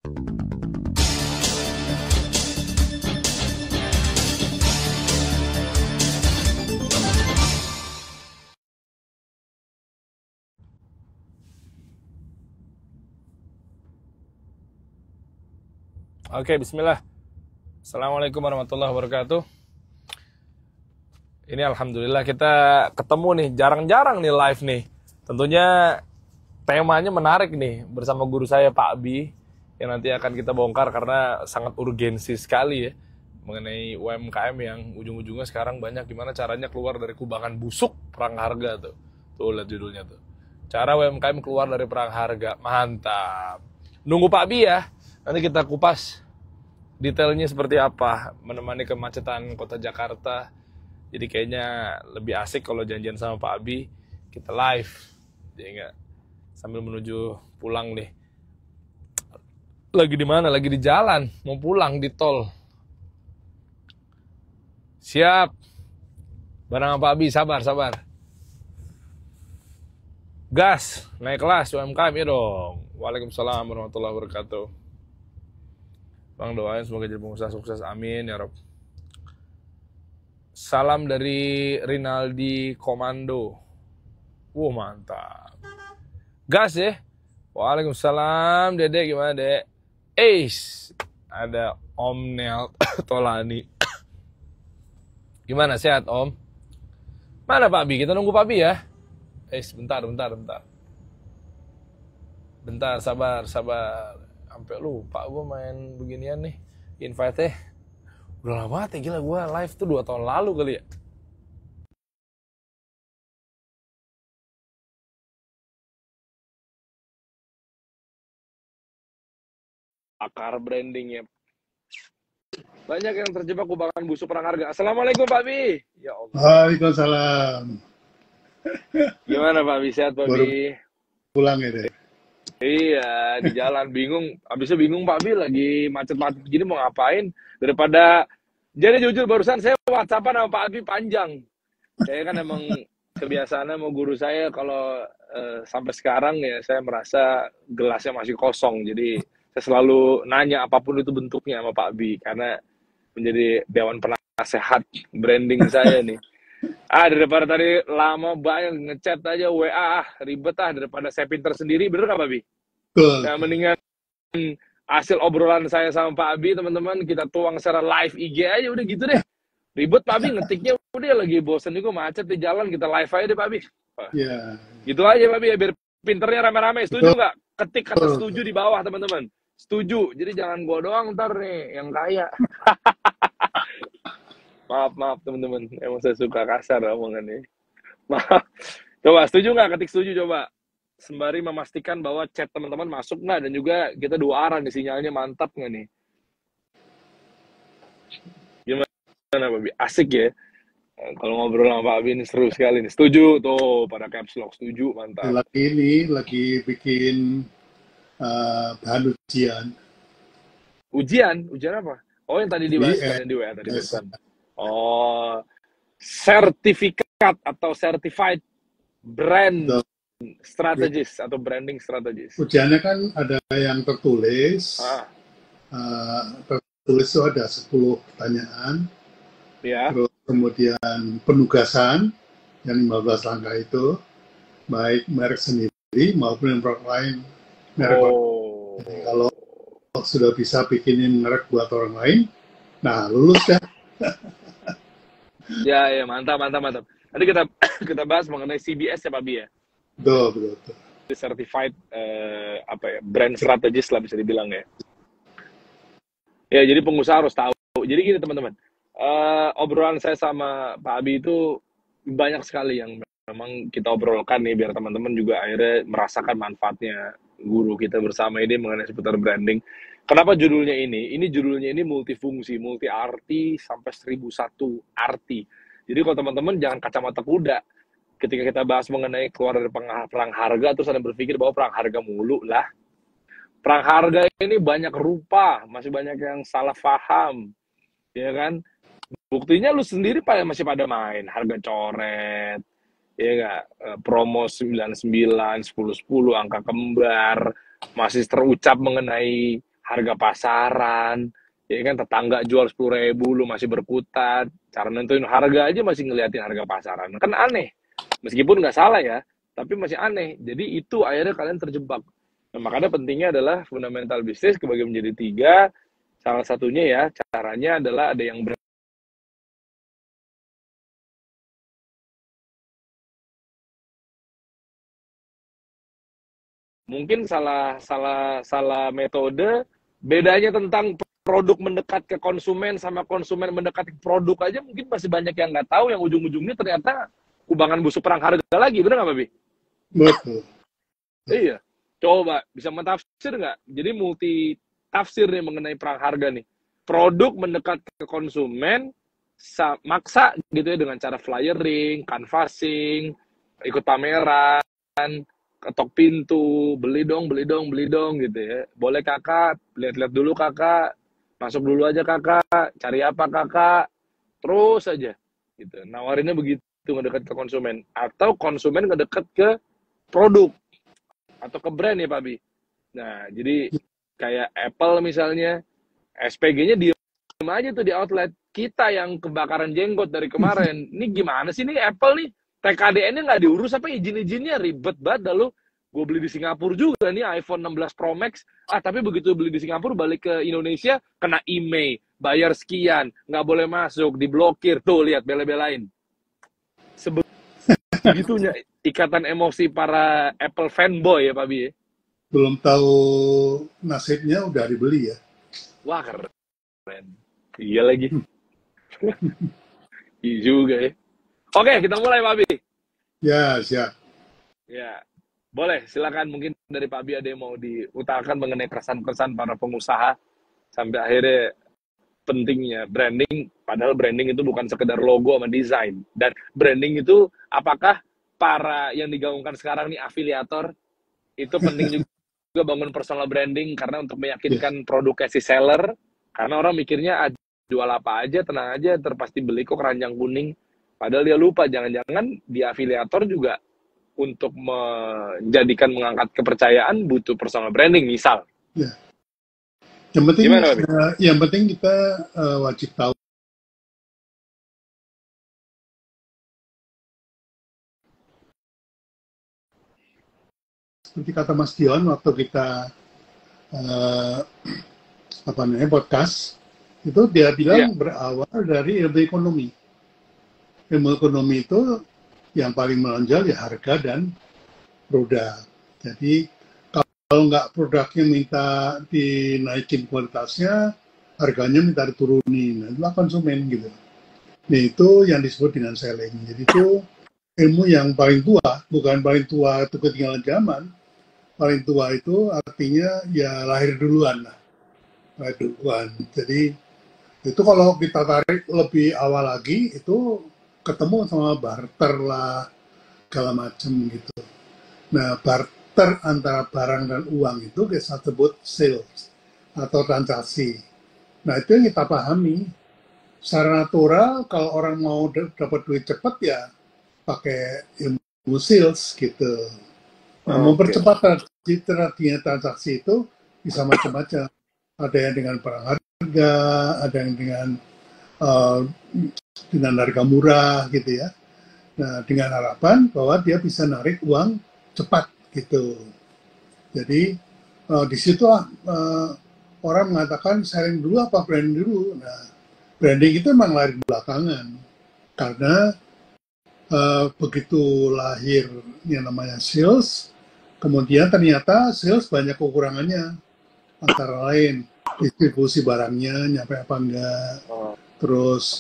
Oke, bismillah. Assalamualaikum warahmatullahi wabarakatuh. Ini alhamdulillah kita ketemu nih, jarang-jarang nih live nih. Tentunya temanya menarik nih bersama guru saya Pak Abi yang nanti akan kita bongkar karena sangat urgensi sekali ya mengenai UMKM yang ujung-ujungnya sekarang banyak gimana caranya keluar dari kubangan busuk perang harga tuh. Tuh lihat judulnya tuh. Cara UMKM keluar dari perang harga. Mantap. Nunggu Pak Abi ya. Nanti kita kupas detailnya seperti apa menemani kemacetan kota Jakarta. Jadi kayaknya lebih asik kalau janjian sama Pak Abi kita live. Jadi enggak sambil menuju pulang nih. Lagi di mana? Lagi di jalan, mau pulang di tol. Siap. Barang Pak Abi, sabar. Gas, naik kelas UMKM ya dong. Waalaikumsalam warahmatullahi wabarakatuh. Bang doain semoga jadi pengusaha sukses, amin ya Rob. Salam dari Rinaldi Komando. Mantap. Gas ya. Waalaikumsalam, Dede gimana Dek? Ada Om Nel Tolani. Gimana sehat Om? Mana Pak Bi? Kita nunggu Pak Bi ya. Bentar. Bentar, sabar. Sampai lupa gue main beginian nih. Invite-nya. Udah lama banget ya, gila gue live tuh 2 tahun lalu kali ya. Akar branding ya. Banyak yang terjebak kubangan busuk perang harga. Assalamualaikum Pak Bi. Ya Allah. Waalaikumsalam. Gimana Pak Bi? Sehat Pak Bi? Pulang ya deh. Iya, di jalan bingung. Abisnya bingung Pak Bi lagi macet-macet gini mau ngapain. Daripada, jadi jujur barusan saya WhatsAppan sama Pak Abi panjang. Saya kan emang kebiasaannya mau guru saya kalau sampai sekarang ya saya merasa gelasnya masih kosong. Jadi saya selalu nanya apapun itu bentuknya sama Pak Abi karena menjadi dewan penasehat branding saya nih. Daripada tadi lama banyak ngechat aja WA ribet daripada saya pinter sendiri, bener gak Pak Abi? Nah, mendingan hasil obrolan saya sama Pak Abi teman-teman kita tuang secara live IG aja udah gitu deh. Ribet Pak Abi ngetiknya udah lagi bosen juga macet di jalan, kita live aja deh Pak Abi. Iya. Gitu aja Pak Abi ya biar pinternya rame-rame. Setuju nggak? Ketik kata setuju di bawah teman-teman. Setuju. Jadi jangan gua doang ntar nih yang kaya. Maaf teman-teman. Emang saya suka kasar omongannya. Maaf. Coba setuju nggak? Ketik setuju coba. Sembari memastikan bahwa chat teman-teman masuk nggak dan juga kita 2 arah nih sinyalnya mantap nggak nih? Gimana Pak Abi? Asik ya? Kalau ngobrol sama Pak Abi ini seru sekali nih. Setuju tuh pada caps lock, setuju mantap. Lagi bikin bahan ujian. Ujian apa? Oh yang tadi dibahas di WA tadi pesan. Oh, sertifikat atau certified brand strategis atau branding strategis. Ujiannya kan ada yang tertulis. Tertulis itu ada 10 pertanyaan. Ya. Terus kemudian penugasan yang 15 langkah itu baik merek sendiri maupun yang produk lain. Jadi kalau sudah bisa bikinin merek buat orang lain, nah lulus ya. Ya mantap. Nanti kita bahas mengenai CBS ya Pak Bi ya. Betul. Certified brand strategis lah bisa dibilang ya. Ya jadi pengusaha harus tahu. Jadi gini teman-teman. Obrolan saya sama Pak Abi itu banyak sekali yang memang kita obrolkan nih biar teman-teman juga akhirnya merasakan manfaatnya guru kita bersama ini mengenai seputar branding. Kenapa judulnya ini? Ini judulnya ini multifungsi, multi arti sampai 1001 arti. Jadi kalau teman-teman jangan kacamata kuda. Ketika kita bahas mengenai keluar dari perang harga terus ada berpikir bahwa perang harga mulu lah. Perang harga ini banyak rupa, masih banyak yang salah paham. Ya kan? Buktinya lu sendiri masih pada main harga coret, ya nggak, promo 99, 10-10, angka kembar, masih terucap mengenai harga pasaran, ya kan tetangga jual 10.000 lu masih berkutat, cara nentuin harga aja masih ngeliatin harga pasaran. Kan aneh. Meskipun nggak salah ya, tapi masih aneh. Jadi itu akhirnya kalian terjebak. Nah, makanya pentingnya adalah fundamental bisnis kebagi menjadi 3. Salah satunya ya, caranya adalah ada yang mungkin salah metode. Bedanya tentang produk mendekat ke konsumen sama konsumen mendekat ke produk aja mungkin masih banyak yang nggak tahu, yang ujung-ujungnya ternyata kubangan busuk perang harga lagi, bener nggak, Babi? Betul. Iya. Coba bisa mentafsir nggak? Jadi multi tafsir nih mengenai perang harga nih. Produk mendekat ke konsumen, maksa gitu ya dengan cara flyering, canvassing, ikut pameran, ketok pintu, beli dong gitu ya. Boleh kakak, lihat-lihat dulu kakak, masuk dulu aja kakak, cari apa kakak, terus aja gitu. Nawarinnya begitu ngedekat ke konsumen, atau konsumen ngedekat ke produk atau ke brand ya Pak Bi. Nah, jadi kayak Apple misalnya, SPG-nya diem aja tuh di outlet. Kita yang kebakaran jenggot dari kemarin, ini gimana sih nih Apple nih? TKDN-nya nggak diurus apa izin-izinnya, ribet banget dah lu. Gue beli di Singapura juga nih iPhone 16 Pro Max. Tapi begitu beli di Singapura balik ke Indonesia kena email, bayar sekian, nggak boleh masuk, diblokir. Tuh lihat bela-belain. Sebegitunya ikatan emosi para Apple fanboy ya Pak Bi. Belum tahu nasibnya udah dibeli ya. Wah keren. Iya lagi. Iya juga ya. Oke, kita mulai Pak Bi. Ya, siap. Ya, boleh. Silakan mungkin dari Pak Bi ada yang mau diutarakan mengenai keresahan-keresahan para pengusaha sampai akhirnya pentingnya branding. Padahal branding itu bukan sekedar logo sama desain. Dan branding itu apakah para yang digaungkan sekarang nih afiliator itu penting juga bangun personal branding karena untuk meyakinkan produknya si seller. Karena orang mikirnya jual apa aja, tenang aja, terpasti beli kok keranjang kuning. Padahal dia lupa, jangan-jangan di afiliator juga untuk mengangkat kepercayaan butuh personal branding, misal. Ya. Yang penting kita wajib tahu. Seperti kata Mas Dion waktu kita podcast, itu dia bilang berawal dari ilmu ekonomi. Ilmu ekonomi itu yang paling menonjol ya harga dan produk. Jadi kalau nggak produknya minta dinaikin kualitasnya, harganya minta diturunin. Nah, itulah konsumen gitu. Nah, itu yang disebut dengan selling. Jadi itu ilmu yang paling tua, bukan paling tua itu ketinggalan zaman. Paling tua itu artinya ya lahir duluan lah. Lahir duluan. Jadi itu kalau kita tarik lebih awal lagi, itu ketemu sama barter lah, segala macam gitu. Nah, barter antara barang dan uang itu kita sebut sales atau transaksi. Nah, itu yang kita pahami. Secara natural, kalau orang mau dapat duit cepat ya pakai ilmu sales gitu. Nah, mempercepat transaksi itu bisa macam-macam. Ada yang dengan perang harga, ada yang dengan harga murah gitu ya. Nah, dengan harapan bahwa dia bisa narik uang cepat gitu. Jadi di situ orang mengatakan selling dulu apa branding dulu. Nah, branding itu memang lahir belakangan karena begitu lahir yang namanya sales, kemudian ternyata sales banyak kekurangannya, antara lain distribusi barangnya nyampe apa enggak, terus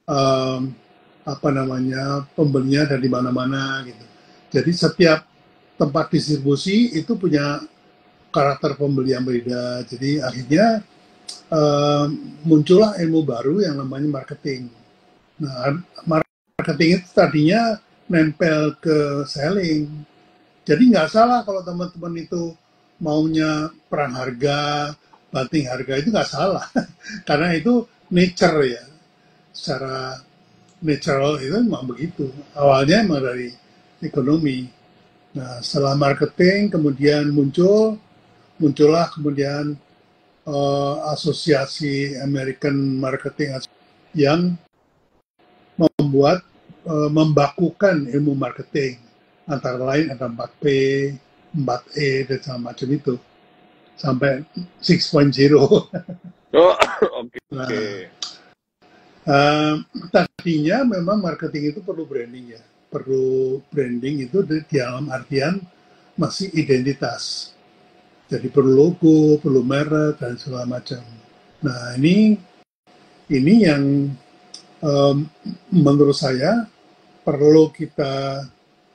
pembelinya dari mana-mana gitu. Jadi setiap tempat distribusi itu punya karakter pembeli yang beda. Jadi akhirnya muncullah ilmu baru yang namanya marketing. Nah, marketing itu tadinya nempel ke selling. Jadi nggak salah kalau teman-teman itu maunya perang harga, banting harga, itu nggak salah. Karena itu nature ya. Secara natural itu memang begitu. Awalnya memang dari ekonomi. Nah, setelah marketing kemudian muncullah kemudian asosiasi American Marketing yang membuat membakukan ilmu marketing, antara lain ada 4P, 4E dan segala macam itu sampai 6.0. Oh, oke. Nah, tadinya memang marketing itu perlu branding ya, perlu branding itu di dalam artian masih identitas. Jadi perlu logo, perlu merek dan segala macam. Nah ini yang menurut saya perlu kita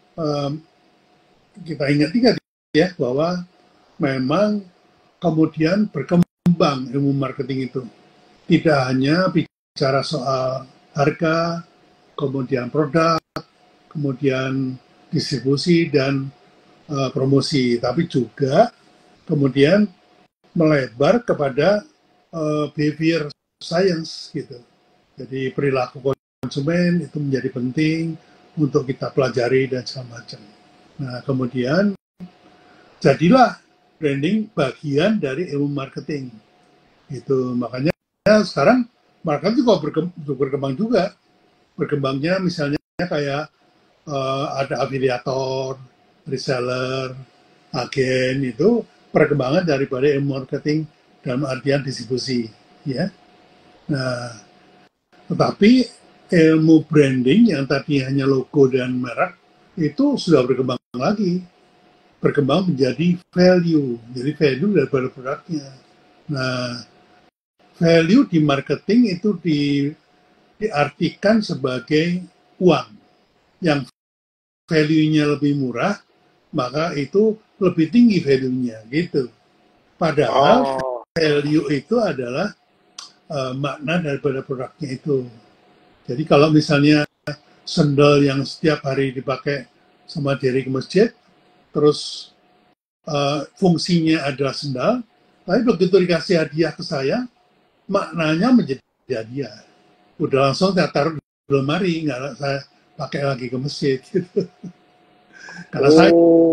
ingat-ingat ya, bahwa memang kemudian berkembang ilmu marketing itu. Tidak hanya bicara soal harga, kemudian produk, kemudian distribusi dan promosi, tapi juga kemudian melebar kepada behavior science gitu. Jadi perilaku konsumen itu menjadi penting untuk kita pelajari dan segala macam. Nah, kemudian jadilah branding bagian dari ilmu marketing. Itu makanya sekarang marketing juga berkembang juga. Berkembangnya misalnya kayak ada afiliator, reseller, agen, itu perkembangan daripada ilmu marketing dalam artian distribusi, ya. Nah, tetapi ilmu branding yang tadi hanya logo dan merek itu sudah berkembang lagi, berkembang menjadi value, jadi value daripada produknya. Nah, value di marketing itu diartikan sebagai uang, yang value-nya lebih murah, maka itu lebih tinggi value-nya, gitu. Padahal value itu adalah makna daripada produknya itu. Jadi kalau misalnya sendal yang setiap hari dipakai sama diri ke masjid, terus fungsinya adalah sendal, tapi begitu dikasih hadiah ke saya, maknanya menjadi hadiah. Udah langsung saya taruh di lemari, nggak saya pakai lagi ke masjid. Gitu. Karena saya.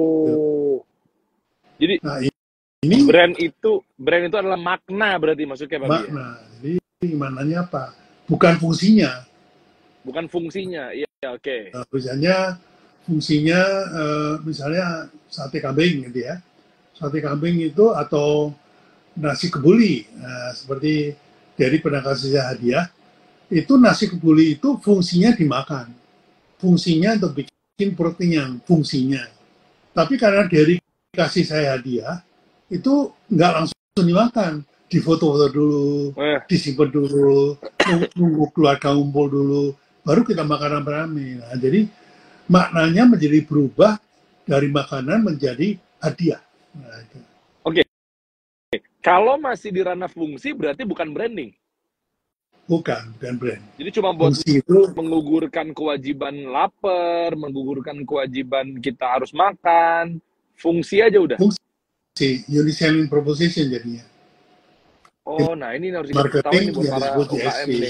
Jadi nah, ini brand itu adalah makna, berarti maksudnya Pak? Makna. Jadi maknanya apa? Bukan fungsinya. Bukan fungsinya, iya, oke. Misalnya fungsinya misalnya sate kambing gitu ya. Sate kambing itu atau nasi kebuli. Nah, seperti dari pernah kasih saya hadiah, itu nasi kebuli itu fungsinya dimakan. Fungsinya untuk bikin perut kenyang, fungsinya. Tapi karena dari kasih saya hadiah, itu nggak langsung dimakan. Difoto-foto dulu, disimpan dulu, nunggu keluarga ngumpul dulu, baru kita makan rame-rame. Nah, jadi maknanya menjadi berubah dari makanan menjadi hadiah. Nah, itu. Oke. Kalau masih di ranah fungsi berarti bukan branding. Bukan brand. Jadi cuma buat fungsi itu menggugurkan kewajiban lapar, menggugurkan kewajiban kita harus makan, fungsi aja udah. Fungsi, unique selling proposition jadinya. Oh, nah ini harus diketahui buat para UKM nih.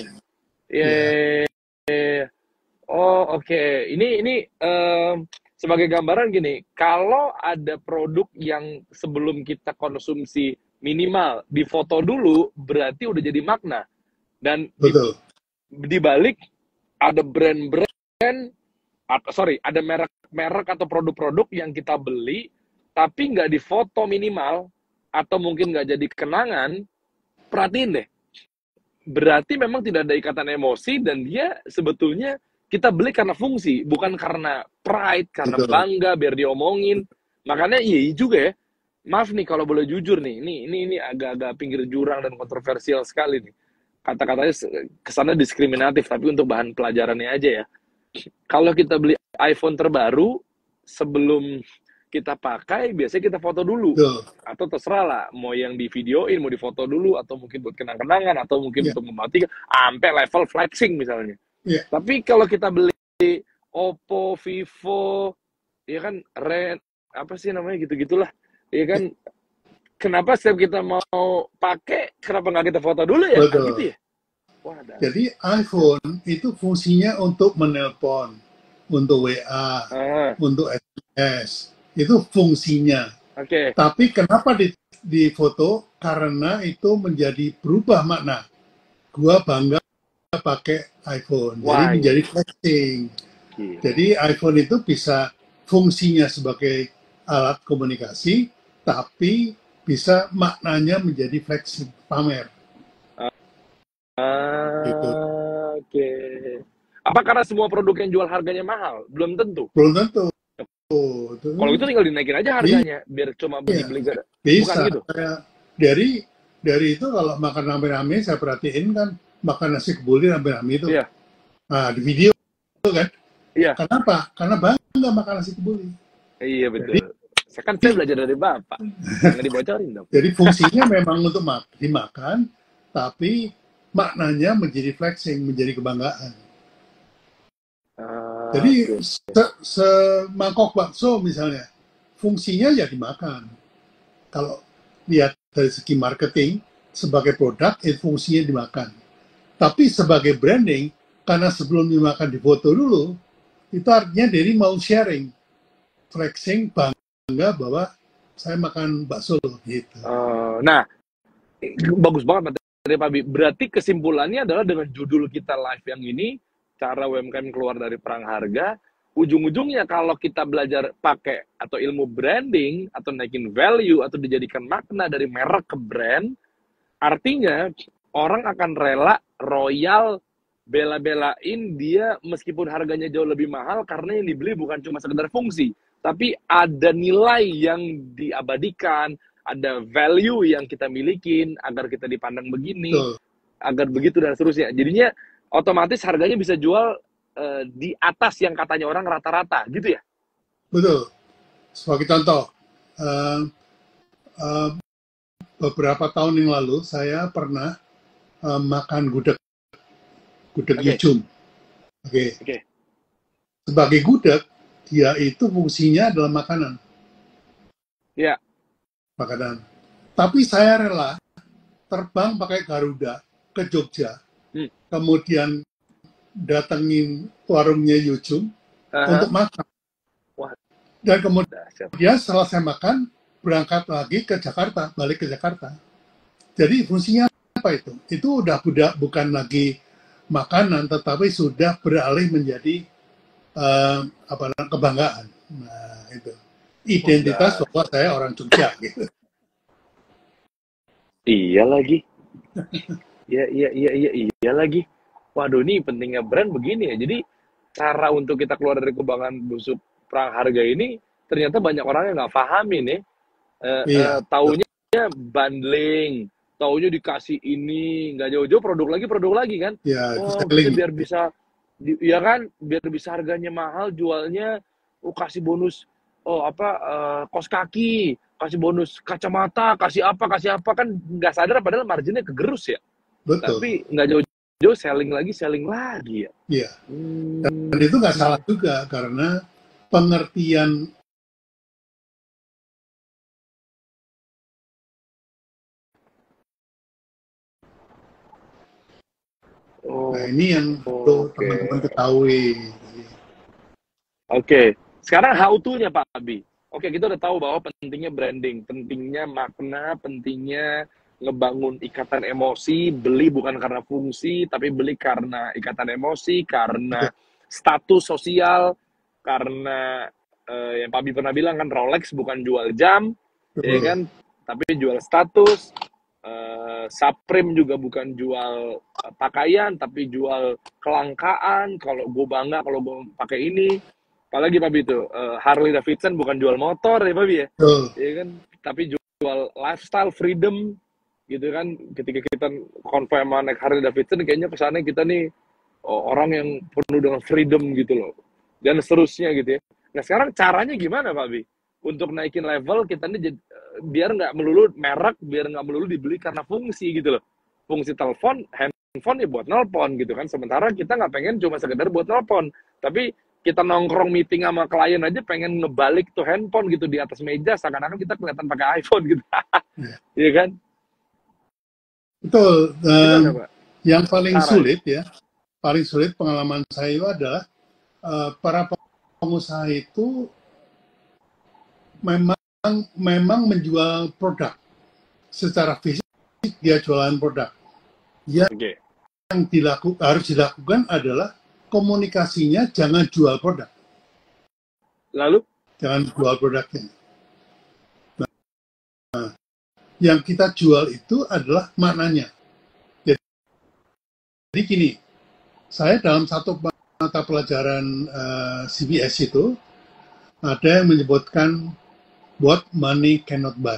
Oh, oke. Ini sebagai gambaran gini, kalau ada produk yang sebelum kita konsumsi minimal difoto dulu, berarti udah jadi makna. Dan di balik ada ada merek atau produk-produk yang kita beli, tapi nggak difoto minimal, atau mungkin nggak jadi kenangan, perhatiin deh. Berarti memang tidak ada ikatan emosi, dan dia sebetulnya kita beli karena fungsi, bukan karena pride, karena bangga, biar diomongin. Makanya iya juga ya. Maaf nih kalau boleh jujur nih, ini agak-agak pinggir jurang dan kontroversial sekali nih. Kata-katanya kesannya diskriminatif, tapi untuk bahan pelajarannya aja ya. Kalau kita beli iPhone terbaru, sebelum kita pakai, biasanya kita foto dulu. Atau terserah lah, mau yang di videoin, mau difoto dulu, atau mungkin buat kenang-kenangan, atau mungkin untuk mematikan, sampai level flexing misalnya. Tapi kalau kita beli Oppo, Vivo, ya kan, apa sih namanya, gitu-gitulah. Ya kan, kenapa setiap kita mau pakai, kenapa nggak kita foto dulu ya? Kan gitu ya? Jadi iPhone itu fungsinya untuk menelpon, untuk WA, untuk SMS. Itu fungsinya. Tapi kenapa di foto karena itu menjadi berubah makna. Gua bangga pakai iPhone, jadi Wah, menjadi flexing. gila. Jadi iPhone itu bisa fungsinya sebagai alat komunikasi, tapi bisa maknanya menjadi flexing, pamer. Gitu. Oke. Apa karena semua produk yang jual harganya mahal? Belum tentu. Belum tentu. Kalau itu tinggal dinaikin aja harganya, biar cuma Iya, beli-beli. Bukan bisa. gitu? Dari itu kalau makan rame-rame, saya perhatiin kan makan nasi kebuli rame-rame itu. Iya, Nah, di video kan. iya, Kenapa? Karena bangga makan nasi kebuli. iya Jadi, betul. Saya belajar dari Bapak. Jangan dibocorin dong. jadi fungsinya memang untuk dimakan, tapi maknanya menjadi flexing, menjadi kebanggaan. Jadi Oke. semangkok bakso misalnya, fungsinya ya dimakan. Kalau lihat dari segi marketing, sebagai produk, itu fungsinya dimakan. Tapi sebagai branding, karena sebelum dimakan di foto dulu, itu artinya dari mau sharing, flexing, bangga bahwa saya makan bakso gitu. Nah, bagus banget materi Pak Bi. Berarti kesimpulannya adalah dengan judul kita live yang ini, cara UMKM keluar dari perang harga, ujung-ujungnya kalau kita belajar pakai atau ilmu branding, atau naikin value, atau dijadikan makna dari merek ke brand, artinya orang akan rela, royal, bela-belain dia meskipun harganya jauh lebih mahal karena yang dibeli bukan cuma sekedar fungsi, tapi ada nilai yang diabadikan, ada value yang kita milikin agar kita dipandang begini, Betul. agar begitu dan seterusnya. Jadinya otomatis harganya bisa jual di atas yang katanya orang rata-rata, gitu ya? Betul. Sebagai contoh, uh, uh, beberapa tahun yang lalu saya pernah makan gudeg Yucum. Oke. Sebagai gudeg, dia itu fungsinya adalah makanan. Ya. Makanan. Tapi saya rela terbang pakai Garuda ke Jogja, kemudian datengin warungnya Yucum untuk makan. Dan kemudian setelah saya makan, berangkat lagi ke Jakarta, balik ke Jakarta. Jadi fungsinya apa itu? Itu udah bukan lagi makanan, tetapi sudah beralih menjadi kebanggaan. Nah, itu identitas bahwa saya orang Jogja gitu. Iya lagi. Iya lagi. Waduh, ini pentingnya brand begini ya. Jadi cara untuk kita keluar dari kubangan busuk perang harga ini ternyata banyak orang yang nggak pahami nih. Taunya bundling, taunya dikasih ini, nggak jauh-jauh produk lagi kan. Ya, kita biar bisa, ya kan, biar bisa harganya mahal, jualnya, kasih bonus, kos kaki, kasih bonus kacamata, kasih apa, kan nggak sadar padahal marginnya kegerus ya. Betul. Tapi nggak jauh-jauh selling lagi ya. Iya. Dan itu nggak salah juga karena pengertian nah ini yang perlu teman-teman ketahui. Oke. Sekarang how to-nya Pak Abi. Oke, kita udah tahu bahwa pentingnya branding, pentingnya makna, pentingnya ngebangun ikatan emosi, beli bukan karena fungsi, tapi beli karena ikatan emosi, karena status sosial, karena yang Pak Abi pernah bilang kan, Rolex bukan jual jam, ya kan, tapi jual status. Supreme juga bukan jual pakaian, tapi jual kelangkaan. Kalau gue bangga kalau gue pakai ini. Apalagi Pak Bi itu, Harley Davidson bukan jual motor ya Pak Bi ya, ya kan, tapi jual lifestyle, freedom, gitu kan. Ketika kita konvoy sama naik Harley Davidson, kayaknya kesannya kita nih orang yang penuh dengan freedom gitu loh, dan seterusnya gitu ya. Nah sekarang caranya gimana Pak Bi untuk naikin level kita nih, biar nggak melulu merek, biar nggak melulu dibeli karena fungsi gitu loh. Fungsi telepon, handphone ya buat nelpon gitu kan, sementara kita nggak pengen cuma sekedar buat nelpon, tapi kita nongkrong meeting sama klien aja pengen ngebalik tuh handphone gitu di atas meja, seakan-akan kita kelihatan pakai iPhone gitu. Iya kan? Betul. Yang paling sulit ya, paling sulit pengalaman saya itu adalah para pengusaha itu memang menjual produk, secara fisik dia jualan produk. Yang harus dilakukan adalah komunikasinya jangan jual produk. Lalu? Jangan jual produknya. Nah, yang kita jual itu adalah maknanya. Jadi gini, saya dalam satu mata pelajaran CBS itu ada yang menyebutkan what money cannot buy.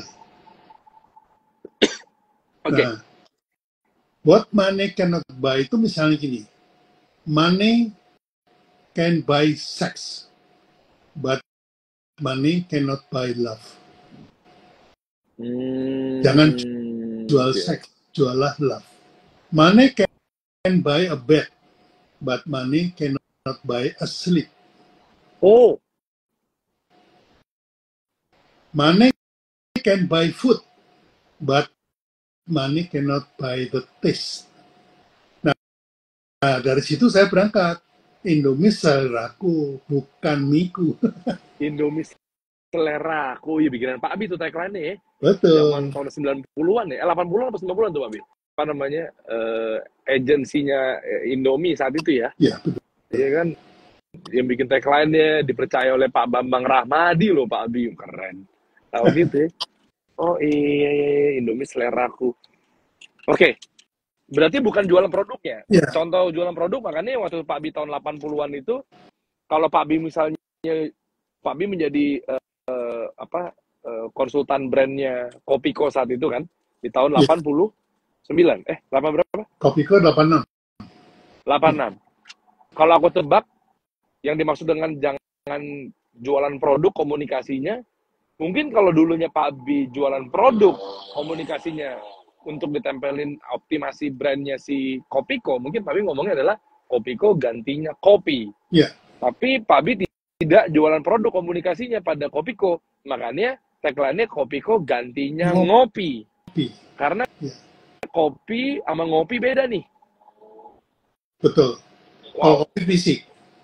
Nah, what money cannot buy itu misalnya gini, money can buy sex, but money cannot buy love. Jangan jual seks, jualah love. Money can buy a bed, but money cannot buy a sleep. Oh. Money can buy food, but money cannot buy the taste. Nah, dari situ saya berangkat. Indomie seleraku, bukan miku. Indomie seleraku, ya bikinan Pak Abi tuh tagline-nya ya. Betul. Zaman tahun 90-an ya, 80-an atau 90-an tuh Pak Abi. Apa namanya, agensinya Indomie saat itu ya. Iya, betul. Iya kan, yang bikin tagline-nya dipercaya oleh Pak Bambang Rahmadi loh Pak Abi, keren. Tahu gitu ya. Oh iya, Indomie seleraku. Oke, berarti bukan jualan produknya. Yeah. Contoh jualan produk, makanya waktu Pak Bi tahun 80-an itu, kalau Pak Bi misalnya, Pak Bi menjadi konsultan brandnya Kopiko saat itu kan, di tahun 89. 8 berapa? Kopiko 86. 86. Kalau aku tebak, yang dimaksud dengan jangan jualan produk, komunikasinya, mungkin kalau dulunya Pak Bi jualan produk, komunikasinya untuk ditempelin optimasi brandnya si Kopiko, mungkin Pak Bi ngomongnya adalah Kopiko gantinya kopi. Yeah. Tapi Pak Bi tidak jualan produk, komunikasinya pada Kopiko. Makanya tagline-nya Kopiko gantinya ngopi. Karena kopi sama ngopi beda nih. Betul. Wow. Kopi fisik.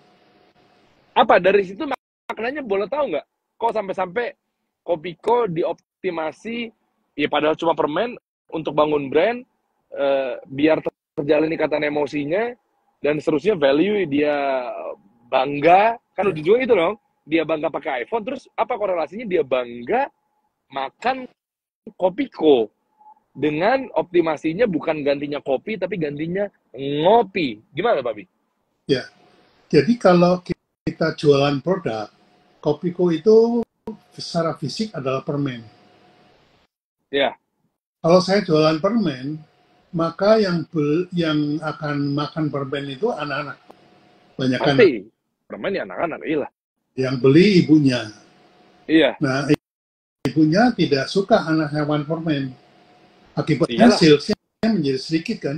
Apa dari situ maknanya boleh tahu nggak? Kok sampai-sampai Kopiko dioptimasi, ya padahal cuma permen, untuk bangun brand, biar terjalin ikatan emosinya, dan seterusnya value dia bangga, kan ujung-ujungnya itu dong, dia bangga pakai iPhone, terus apa korelasinya dia bangga makan Kopiko, dengan optimasinya bukan gantinya kopi, tapi gantinya ngopi. Gimana Pak Bi? Ya, jadi kalau kita jualan produk, Kopiko itu secara fisik adalah permen. Ya. Kalau saya jualan permen, maka yang akan makan permen itu anak-anak. Banyak kan. Permen ya anak-anak, iya. Yang beli ibunya. Iya. Nah, ibunya tidak suka anaknya makan permen. Akibatnya salesnya menjadi sedikit kan.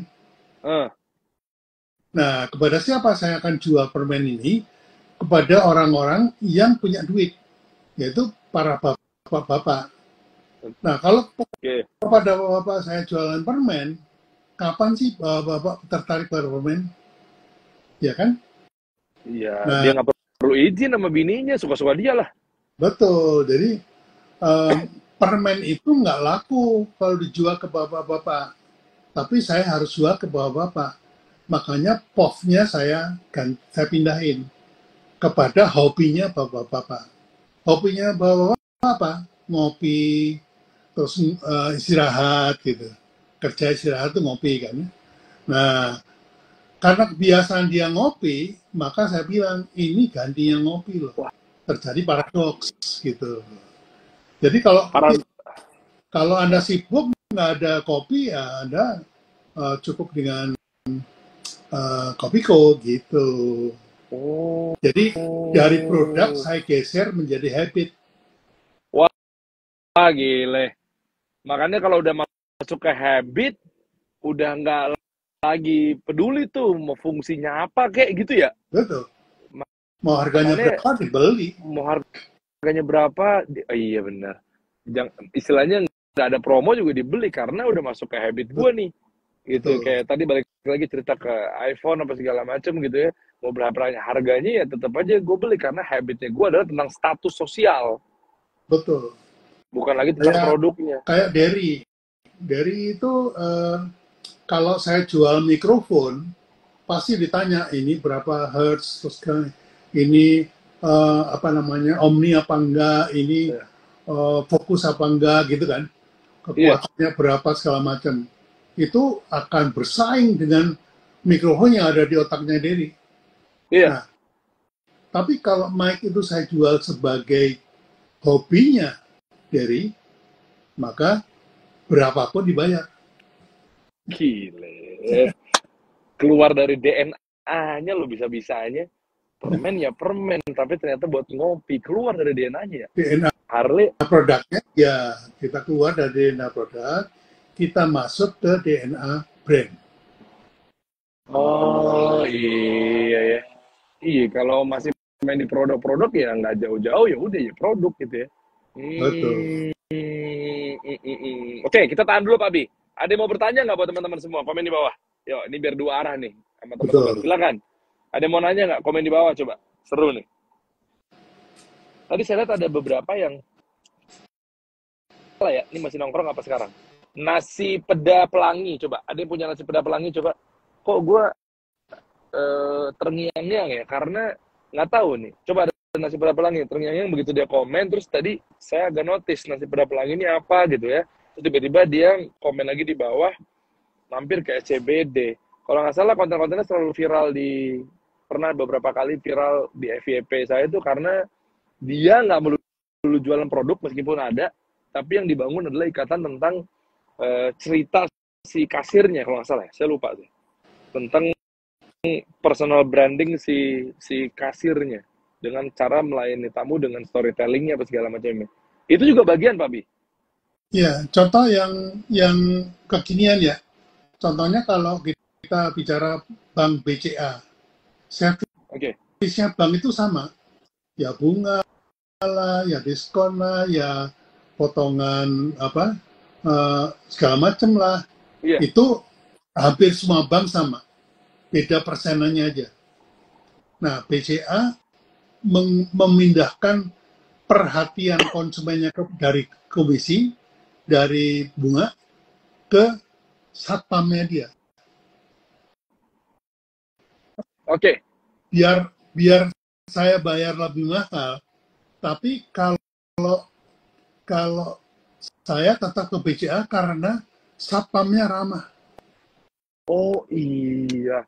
Nah, kepada siapa saya akan jual permen ini? Kepada orang-orang yang punya duit, yaitu para bapak-bapak. Nah, kalau kepada bapak saya jualan permen, kapan sih bapak tertarik pada permen? Ya kan? Iya, nah, dia nggak perlu izin sama bininya, suka-suka dia lah. Betul, jadi permen itu nggak laku kalau dijual ke bapak-bapak. Tapi saya harus jual ke bapak-bapak. Makanya POV-nya saya pindahin kepada hobinya bapak-bapak. Hobinya bapak-bapak apa? Ngopi, terus istirahat gitu. Kerja istirahat itu ngopi kan. Nah, karena kebiasaan dia ngopi, maka saya bilang ini gantinya ngopi loh. Terjadi paradoks gitu. Jadi kalau Anda sibuk nggak ada kopi, ya Anda cukup dengan Kopiko gitu. Jadi dari produk saya geser menjadi habit. Wah, gile. Makanya kalau udah masuk ke habit, udah nggak lagi peduli tuh mau fungsinya apa kayak gitu ya. Betul. Mau harganya berapa dibeli. Mau harganya berapa, iya benar. Istilahnya nggak ada promo juga dibeli karena udah masuk ke habit gue nih. Gitu. Betul. Kayak tadi balik lagi cerita ke iPhone apa segala macam gitu ya. Mau berapa harganya ya tetap aja gue beli karena habitnya gue adalah tentang status sosial. Betul. Bukan lagi tentang produknya. Kayak Derry. Dari itu kalau saya jual mikrofon, pasti ditanya ini berapa hertz, terus ini apa namanya omni apa enggak, ini fokus apa enggak gitu kan, kekuatannya berapa segala macam. Itu akan bersaing dengan mikrofon yang ada di otaknya Derry. Nah, tapi kalau mic itu saya jual sebagai hobinya Derry, maka berapapun dibayar. Gile. Keluar dari DNA-nya lo bisa-bisanya. Permen ya permen, tapi ternyata buat ngopi. Keluar dari DNA-nya ya. DNA Harley produknya, ya kita keluar dari DNA produk, kita masuk ke DNA brand. Oh iya ya. Iya, kalau masih main di produk-produk ya nggak jauh-jauh, ya udah ya produk gitu ya. Betul. Oke, kita tahan dulu Pak Bi. Ada yang mau bertanya nggak buat teman-teman semua? Komen di bawah. Yuk, ini biar dua arah nih sama teman-teman. Silakan. Ada yang mau nanya nggak? Komen di bawah coba. Seru nih. Tadi saya lihat ada beberapa yang ya, ini masih nongkrong apa sekarang? Nasi peda pelangi, coba. Ada yang punya nasi peda pelangi, coba. Kok gue terngiang-ngiang ya? Karena nggak tahu nih. Coba ada nasi peda pelangi, terngiang-ngiang begitu dia komen, terus tadi saya agak notice nasi peda pelangi ini apa gitu ya. Terus tiba-tiba dia komen lagi di bawah, mampir ke SCBD. Kalau nggak salah konten-kontennya selalu viral pernah beberapa kali viral di FYP saya itu karena dia nggak melulu jualan produk meskipun ada, tapi yang dibangun adalah ikatan tentang cerita si kasirnya kalau nggak salah ya, saya lupa sih, tentang personal branding si kasirnya dengan cara melayani tamu dengan storytellingnya apa segala macamnya. Itu juga bagian Pak Bi. Ya, contoh yang kekinian ya. Contohnya kalau kita bicara Bank BCA, servisnya bank itu sama, ya bunga lah, ya diskon lah, ya potongan apa segala macam lah. Itu hampir semua bank sama, beda persenannya aja. Nah, BCA memindahkan perhatian konsumennya dari komisi, dari bunga ke satpamnya dia. Oke. Biar saya bayar lebih mahal, tapi kalau saya tetap ke BCA karena satpamnya ramah. Oh iya.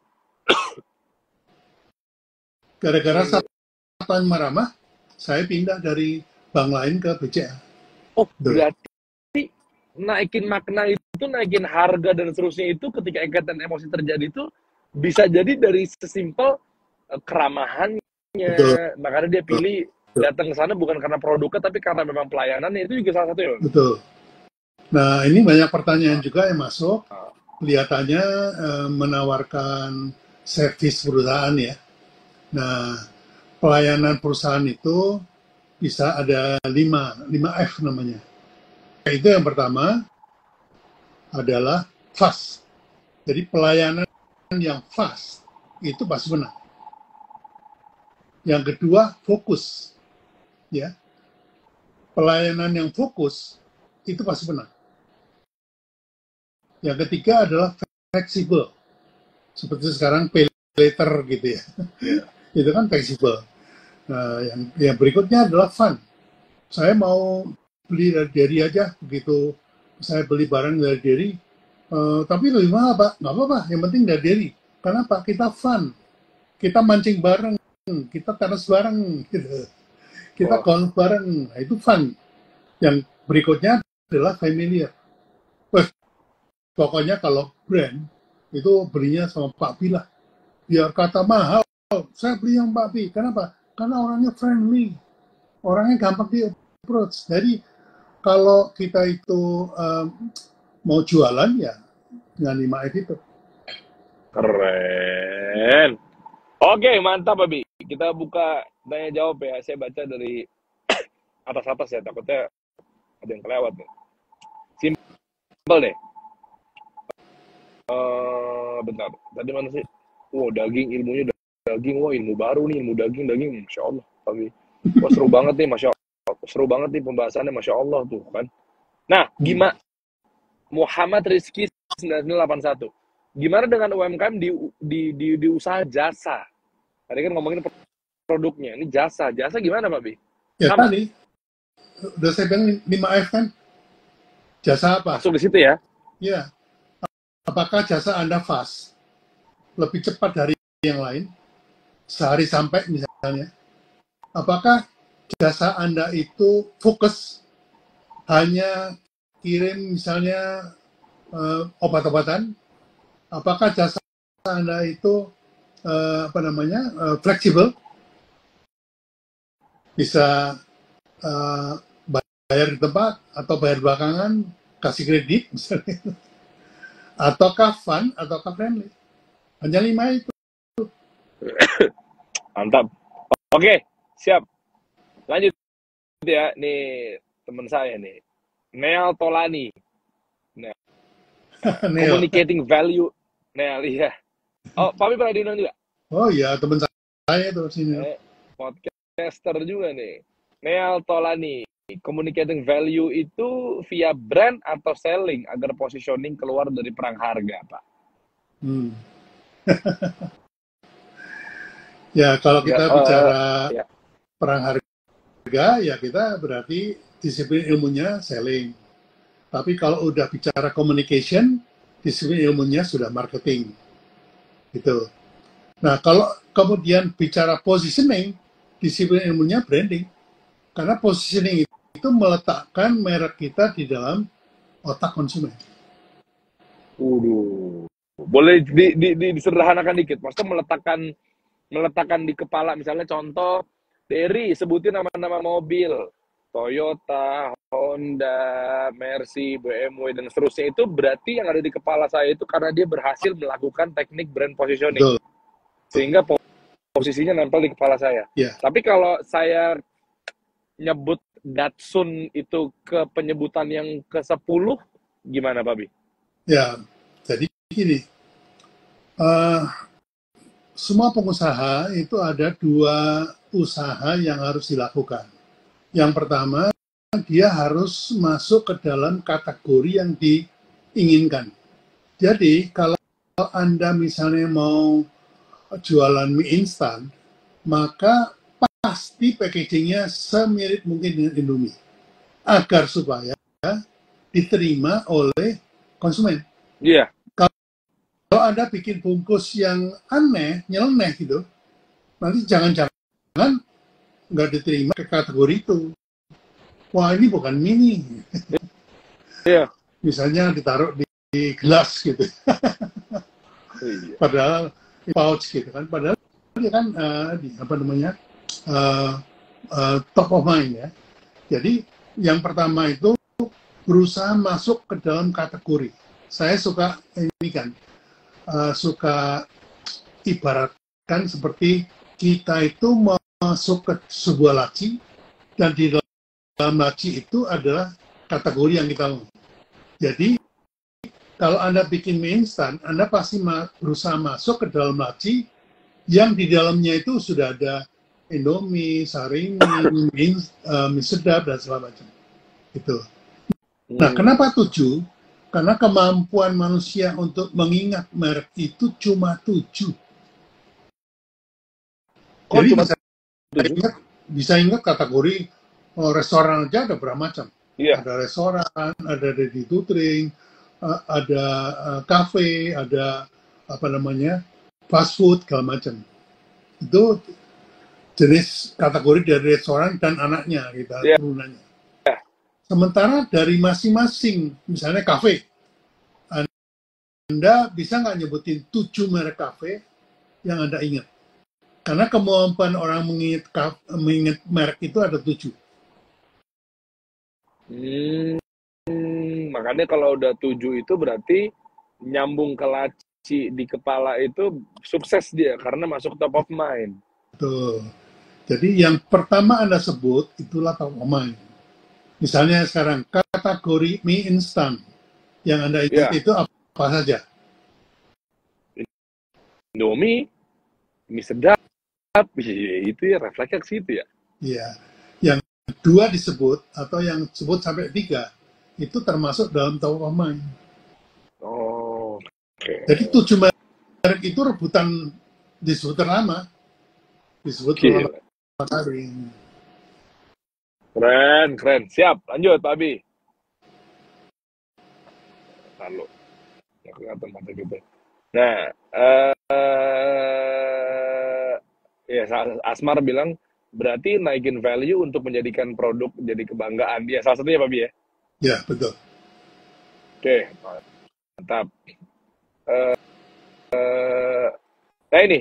Gara-gara satpamnya ramah, saya pindah dari bank lain ke BCA. Oh, berarti naikin makna itu, naikin harga dan seterusnya itu ketika ikatan emosi terjadi itu bisa jadi dari sesimpel keramahannya. Betul. Makanya dia pilih datang ke sana bukan karena produknya tapi karena memang pelayanannya. Itu juga salah satu ya. Betul. Nah, ini banyak pertanyaan juga yang masuk. Kelihatannya menawarkan servis perusahaan ya. Nah, pelayanan perusahaan itu bisa ada 5F namanya. Itu yang pertama adalah fast. Jadi pelayanan yang fast itu pasti benar. Yang kedua fokus, ya. Pelayanan yang fokus itu pasti benar. Yang ketiga adalah fleksibel, seperti sekarang pay later gitu ya. Itu kan fleksibel. Nah, yang berikutnya adalah fun. Saya mau beli dari Derry aja, begitu saya beli barang dari Derry, tapi lebih mahal Pak, nggak apa-apa, yang penting dari Derry. Kenapa? Kita fun, kita mancing bareng, kita tenis bareng, gitu. Kita golf bareng, nah, itu fun. Yang berikutnya adalah familiar. Pokoknya kalau brand, itu belinya sama Pak Bi lah. Biar kata mahal, saya beli yang Pak Bi. Kenapa? Karena orangnya friendly, orangnya gampang di approach. Jadi kalau kita itu mau jualan ya dengan 5F itu. Keren. Oke, mantap Pak Bi. Kita buka tanya jawab ya. Saya baca dari atas-atas ya, takutnya ada yang kelewat nih. Simpel deh. Bentar. Tadi mana sih? Wow, daging, ilmunya daging. Wah, ilmu baru nih, ilmu daging. Masya Allah, Pak Bi. Wah, seru banget nih, Masya Allah. Seru banget nih pembahasannya, Masya Allah tuh kan. Nah, Muhammad Rizky 9981. Gimana dengan UMKM di usaha jasa? Tadi kan ngomongin produknya, ini jasa. Jasa gimana, Pak Bi? Ya Sama. tadi, udah saya bilang 5F kan, jasa apa? Masuk di situ ya? Ya, apakah jasa Anda fast, lebih cepat dari yang lain, sehari sampai misalnya? Apakah jasa Anda itu fokus hanya kirim misalnya obat-obatan? Apakah jasa Anda itu fleksibel, bisa bayar di tempat atau bayar belakangan, kasih kredit misalnya, ataukah fun, ataukah friendly? Hanya 5 itu. Mantap. Oke, siap. Lanjut ya, nih teman saya nih, Neal Tolani. Nah, communicating value. Neal, iya. Oh, Pak Bi pernah diundang juga? Oh iya, teman saya tuh sini. Podcaster juga nih. Neal Tolani. Communicating value itu via brand atau selling agar positioning keluar dari perang harga, Pak. Ya, kalau kita bicara ya. perang harga, ya kita berarti disiplin ilmunya selling. Tapi kalau udah bicara communication, disiplin ilmunya sudah marketing. Gitu. Nah, kalau kemudian bicara positioning, disiplin ilmunya branding. Karena positioning itu meletakkan merek kita di dalam otak konsumen. Boleh disederhanakan dikit. Maksudnya meletakkan di kepala, misalnya contoh, Derry, sebutin nama-nama mobil. Toyota, Honda, Mercy, BMW, dan seterusnya. Itu berarti yang ada di kepala saya itu karena dia berhasil melakukan teknik brand positioning. Betul. Sehingga posisinya nempel di kepala saya. Yeah. Tapi kalau saya nyebut Datsun itu ke penyebutan yang ke-10, gimana, Pak Bi? Ya, jadi gini, semua pengusaha itu ada 2 usaha yang harus dilakukan. Yang pertama, dia harus masuk ke dalam kategori yang diinginkan. Jadi, kalau Anda misalnya mau jualan mie instan, maka pasti packagingnya semirip mungkin dengan Indomie, agar supaya diterima oleh konsumen. Iya. Kalau Anda bikin bungkus yang aneh, nyeleneh gitu, nanti jangan-jangan nggak diterima ke kategori itu. Wah, ini bukan mini. Iya. Misalnya ditaruh di gelas gitu. Padahal pouch gitu kan. Padahal dia kan top of mind ya. Jadi yang pertama itu berusaha masuk ke dalam kategori. Saya suka ini kan, suka ibaratkan seperti kita itu masuk ke sebuah laci, dan di dalam laci itu adalah kategori yang kita mau. Jadi kalau Anda bikin mie instan, Anda pasti berusaha masuk ke dalam laci yang di dalamnya itu sudah ada Indomie, Sarimi, mie sedap, dan segala macam. Gitu. Nah, kenapa 7? Karena kemampuan manusia untuk mengingat merek itu cuma 7. Jadi bisa ingat kategori restoran aja ada berapa macam. Iya. Ada restoran, ada ready to drink, ada cafe, ada fast food, segala macam. Itu jenis kategori dari restoran dan anaknya, turunannya. Sementara dari masing-masing, misalnya kafe, Anda bisa nggak nyebutin 7 merek kafe yang Anda ingat? Karena kemampuan orang mengingat merek itu ada 7. Makanya kalau udah 7 itu berarti nyambung ke laci di kepala itu sukses dia karena masuk top of mind. Betul. Jadi yang pertama Anda sebut itulah top of mind. Misalnya sekarang kategori mie instan yang Anda ingat itu apa saja? Indomie, mie sedap, itu ya refleksnya ke situ ya. Iya. Yang 2 disebut atau yang sebut sampai 3 itu termasuk dalam top of mind. Oh, oke. Jadi 7 merek itu rebutan disebut ternama, disebut Gila. Makarim. Keren. Siap, lanjut Pak Abi. Lalu, aku nggak tempat gitu. Nah, ya Asmar bilang berarti naikin value untuk menjadikan produk jadi kebanggaan. Ya, salah satunya Pak Abi ya. Ya, betul. Oke, mantap. Nah ini,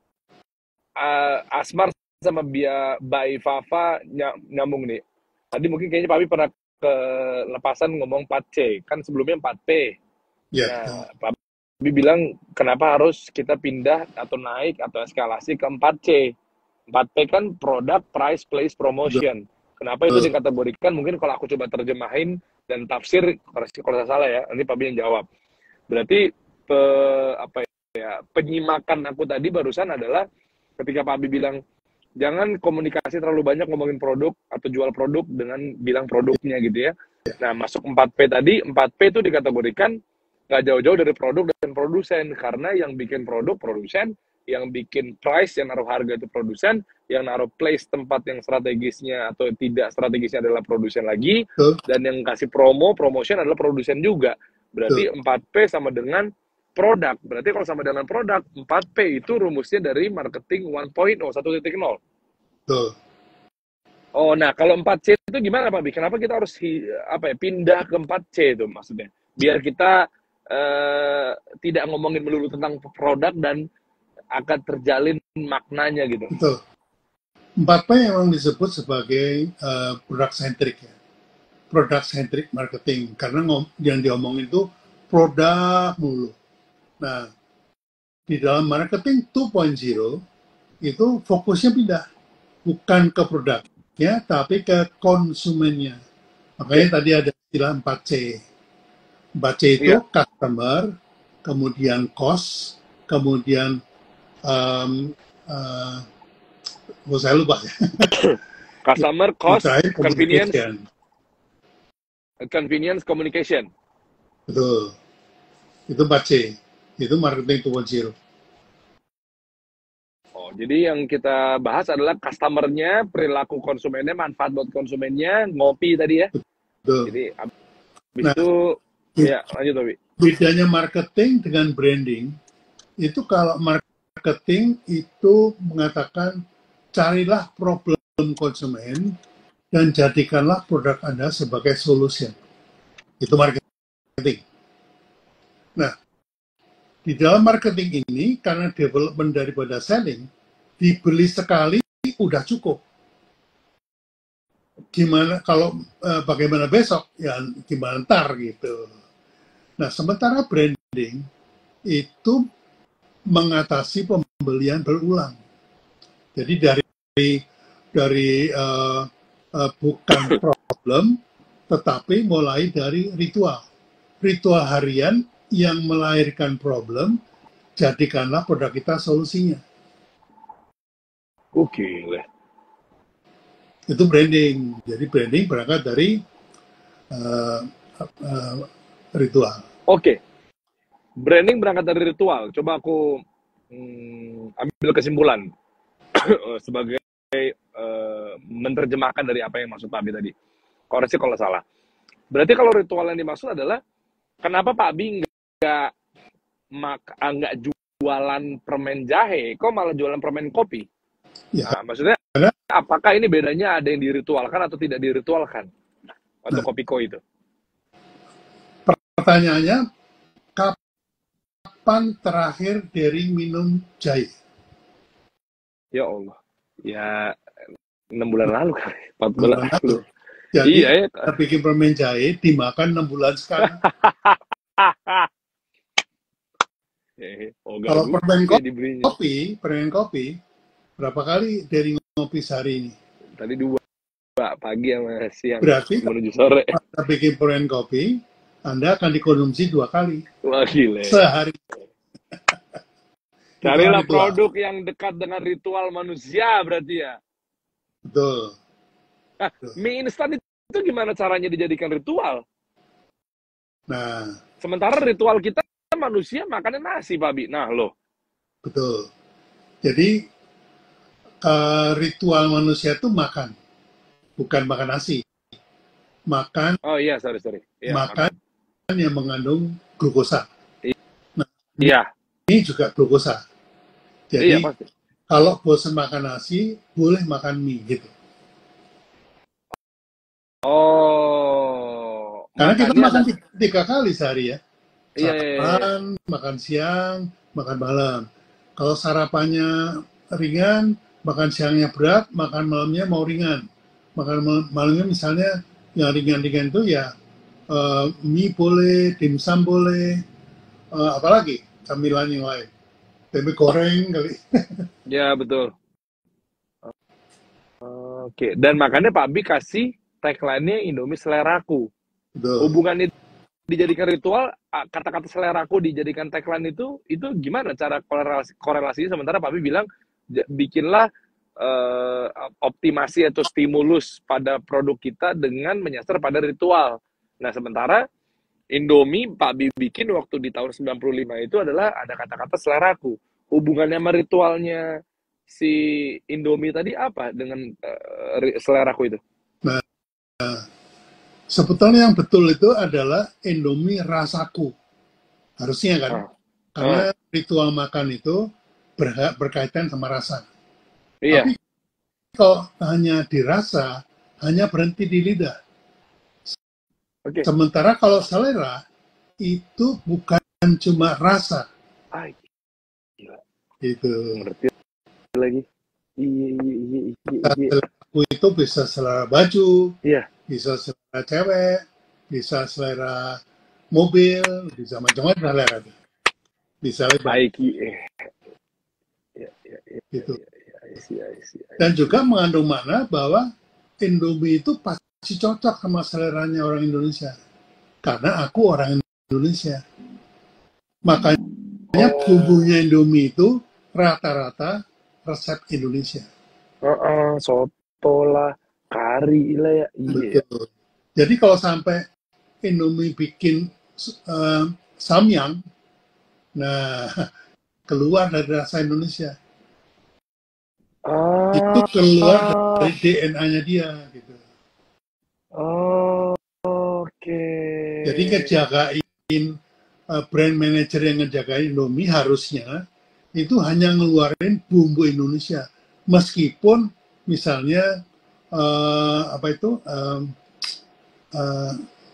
Asmar sama Bay Fafa nyambung nih. Tadi mungkin kayaknya Pak Abi pernah kelepasan ngomong 4C, kan sebelumnya 4P. Ya, Nah, Pak Abi bilang kenapa harus kita pindah atau naik atau eskalasi ke 4C. 4P kan product, price, place, promotion. Kenapa itu dikategorikan? Mungkin kalau aku coba terjemahin dan tafsir, kalau saya salah ya, nanti Pak Abi yang jawab. Berarti penyimakan aku tadi barusan adalah ketika Pak Abi bilang jangan komunikasi terlalu banyak ngomongin produk atau jual produk dengan bilang produknya gitu ya. Nah, masuk 4P tadi, 4P itu dikategorikan nggak jauh-jauh dari produk dan produsen, karena yang bikin produk produsen, yang bikin price, yang naruh harga itu produsen, yang naruh place tempat yang strategisnya atau tidak strategisnya adalah produsen lagi, dan yang kasih promotion adalah produsen juga. Berarti 4P sama dengan produk. Berarti kalau sama dengan produk, 4P itu rumusnya dari marketing 1.0, 1.0. Betul. Oh, nah kalau 4C itu gimana Pak Bi? Kenapa kita harus pindah ke 4C itu maksudnya? Biar kita tidak ngomongin melulu tentang produk dan akan terjalin maknanya gitu. Betul. 4P memang disebut sebagai product centric ya. Product centric marketing, karena yang diomongin itu produk mulu. Nah, di dalam marketing 2.0 itu fokusnya pindah, bukan ke produknya, tapi ke konsumennya. Makanya tadi ada istilah 4C. 4C itu customer, kemudian cost, kemudian saya lupa ya. Customer, cost, convenience, communication. Betul. Itu 4C. Itu marketing 2.0. Oh, jadi yang kita bahas adalah customer-nya, perilaku konsumennya, manfaat buat konsumennya, ngopi tadi ya. Betul. Jadi habis itu ya lanjut Tobi. Bedanya marketing dengan branding itu, kalau marketing itu mengatakan carilah problem konsumen dan jadikanlah produk Anda sebagai solution. Itu marketing. Nah, di dalam marketing ini, karena development daripada selling, dibeli sekali udah cukup. Gimana kalau bagaimana besok? Ya gimana ntar gitu. Nah, sementara branding itu mengatasi pembelian berulang. Jadi dari bukan problem, tetapi mulai dari ritual harian yang melahirkan problem, jadikanlah produk kita solusinya. Oke. Itu branding. Jadi branding berangkat dari ritual. Oke. Branding berangkat dari ritual. Coba aku ambil kesimpulan sebagai menerjemahkan dari apa yang maksud Pak Abi tadi. Koreksi kalau salah. Berarti kalau ritual yang dimaksud adalah kenapa Pak Abi nggak jualan permen jahe, kok malah jualan permen kopi? Ya. Nah, maksudnya apakah ini bedanya ada yang diritualkan atau tidak diritualkan atau kopiko itu? Pertanyaannya, kapan terakhir Dery minum jahe? Ya Allah, ya 6 bulan lalu kali, 4 bulan lalu. Jadi iya, kita bikin permen jahe dimakan 6 bulan sekali. Kalau permen kopi, berapa kali Dery ngopi sehari ini? Tadi 2, pagi sama siang. Berarti menuju sore. Kita bikin permen kopi, Anda akan dikonsumsi 2 kali. Wah, gile. Sehari. Carilah produk yang dekat dengan ritual manusia berarti ya. Betul. Nah, mie instan itu gimana caranya dijadikan ritual? Nah, Sementara ritual kita manusia makannya nasi, Pak Abi. Nah, loh. betul. Jadi ritual manusia itu makan, bukan makan nasi. Makan Oh iya, sorry, sorry. Iya, makan makan. yang mengandung glukosa. Nah, Iya, ini juga glukosa. iya Jadi pasti. kalau bosan makan nasi, boleh makan mie gitu. Oh, Karena kita makannya ada. makan tiga kali sehari ya. Iya, iya, iya, iya. Sarapan, makan siang, makan malam. Kalau sarapannya ringan, makan siangnya berat, makan malamnya mau ringan. Makan malamnya misalnya yang ringan-ringan itu ya mie boleh, dimsum boleh, apalagi camilan yang lain. Tempe goreng kali. Iya, betul. Oke, dan makanya Pak Abi kasih tagline-nya Indomie seleraku. Betul. Hubungan itu dijadikan ritual, kata-kata seleraku dijadikan tagline itu gimana cara korelasinya? Sementara Pak Abi bilang bikinlah optimasi atau stimulus pada produk kita dengan menyasar pada ritual. Nah, sementara Indomie Pak Abi bikin waktu di tahun 95 itu adalah ada kata-kata seleraku. Hubungannya sama ritualnya si Indomie tadi apa dengan seleraku itu? Nah, sebetulnya yang betul itu adalah Indomie rasaku. Harusnya kan. Ah, Karena ah, ritual makan itu berkaitan sama rasa. iya, Tapi kalau hanya dirasa, hanya berhenti di lidah. oke. Sementara kalau selera, itu bukan cuma rasa. Ah, gila, Gitu. ngerti lagi. Iya, iya, iya, iya, iya. Selera itu bisa selera baju, Iya, bisa selera cewek, bisa selera mobil, bisa macam-macam selera. Bisa lebar. baik. Iya, iya, iya, iya, Gitu. iya, iya, I see, I see, I Dan see. juga mengandung makna bahwa Indomie itu pasti cocok sama seleranya orang Indonesia. Karena aku orang Indonesia. Makanya Oh, bumbunya Indomie itu rata-rata resep Indonesia. soto lah, kari lah ya. Iya, ya. Betul. Jadi kalau sampai Indomie bikin samyang, nah keluar dari rasa Indonesia. Itu Ah, keluar dari DNA-nya dia. Gitu. oh, oke. Jadi ngejagain brand manager yang ngejagain Indomie harusnya itu hanya ngeluarin bumbu Indonesia. Meskipun misalnya apa itu uh,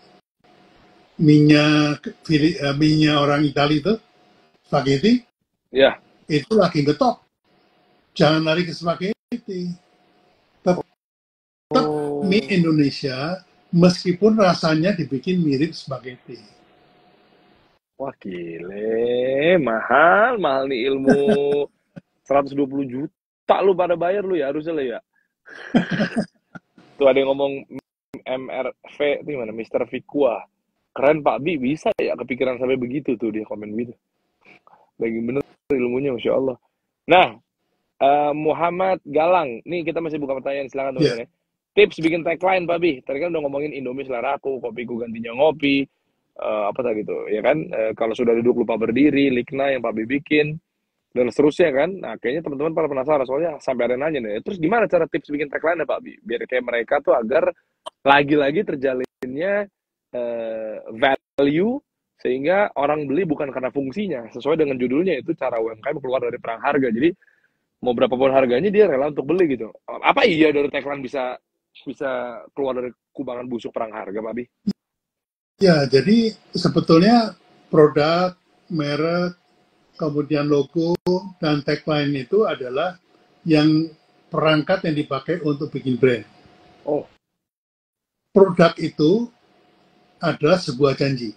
minyak orang Italia itu spaghetti Ya. itu lagi ngetop. Jangan lari ke spaghetti. Tetap mie Oh, Indonesia meskipun rasanya dibikin mirip spaghetti. wah gile, mahal, mahal nih ilmu 120 juta lu pada bayar lu ya harusnya lah ya. Tuh ada yang ngomong MRV itu gimana? Mister Fikua. Keren Pak Bi, bisa ya kepikiran sampai begitu tuh dia komen gitu. Lagi bener ilmunya, Masya Allah. Nah, Muhammad Galang. Nih kita masih buka pertanyaan, silakan Ya, teman-teman ya. Tips bikin tagline Pak Bi. Tadi kan udah ngomongin Indomie seleraku, kopiku gantinya ngopi. Apa tadi gitu, ya kan? Kalau sudah duduk lupa berdiri, Likna yang Pak Bi bikin dan seterusnya kan. Nah, kayaknya teman-teman pada penasaran soalnya sampai ada nanya nih. Terus gimana cara tips bikin tagline Pak Bi? Biar kayak mereka tuh agar lagi-lagi terjalinnya value sehingga orang beli bukan karena fungsinya sesuai dengan judulnya itu cara UMKM keluar dari perang harga. Jadi mau berapapun harganya dia rela untuk beli gitu. Apa iya dari tagline bisa bisa keluar dari kubangan busuk perang harga, Pak Bi? ya, jadi sebetulnya produk, merek, kemudian logo, dan tagline itu adalah yang perangkat yang dipakai untuk bikin brand. Oh, Produk itu adalah sebuah janji.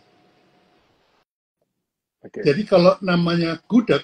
oke. Okay. Jadi kalau namanya gudeg,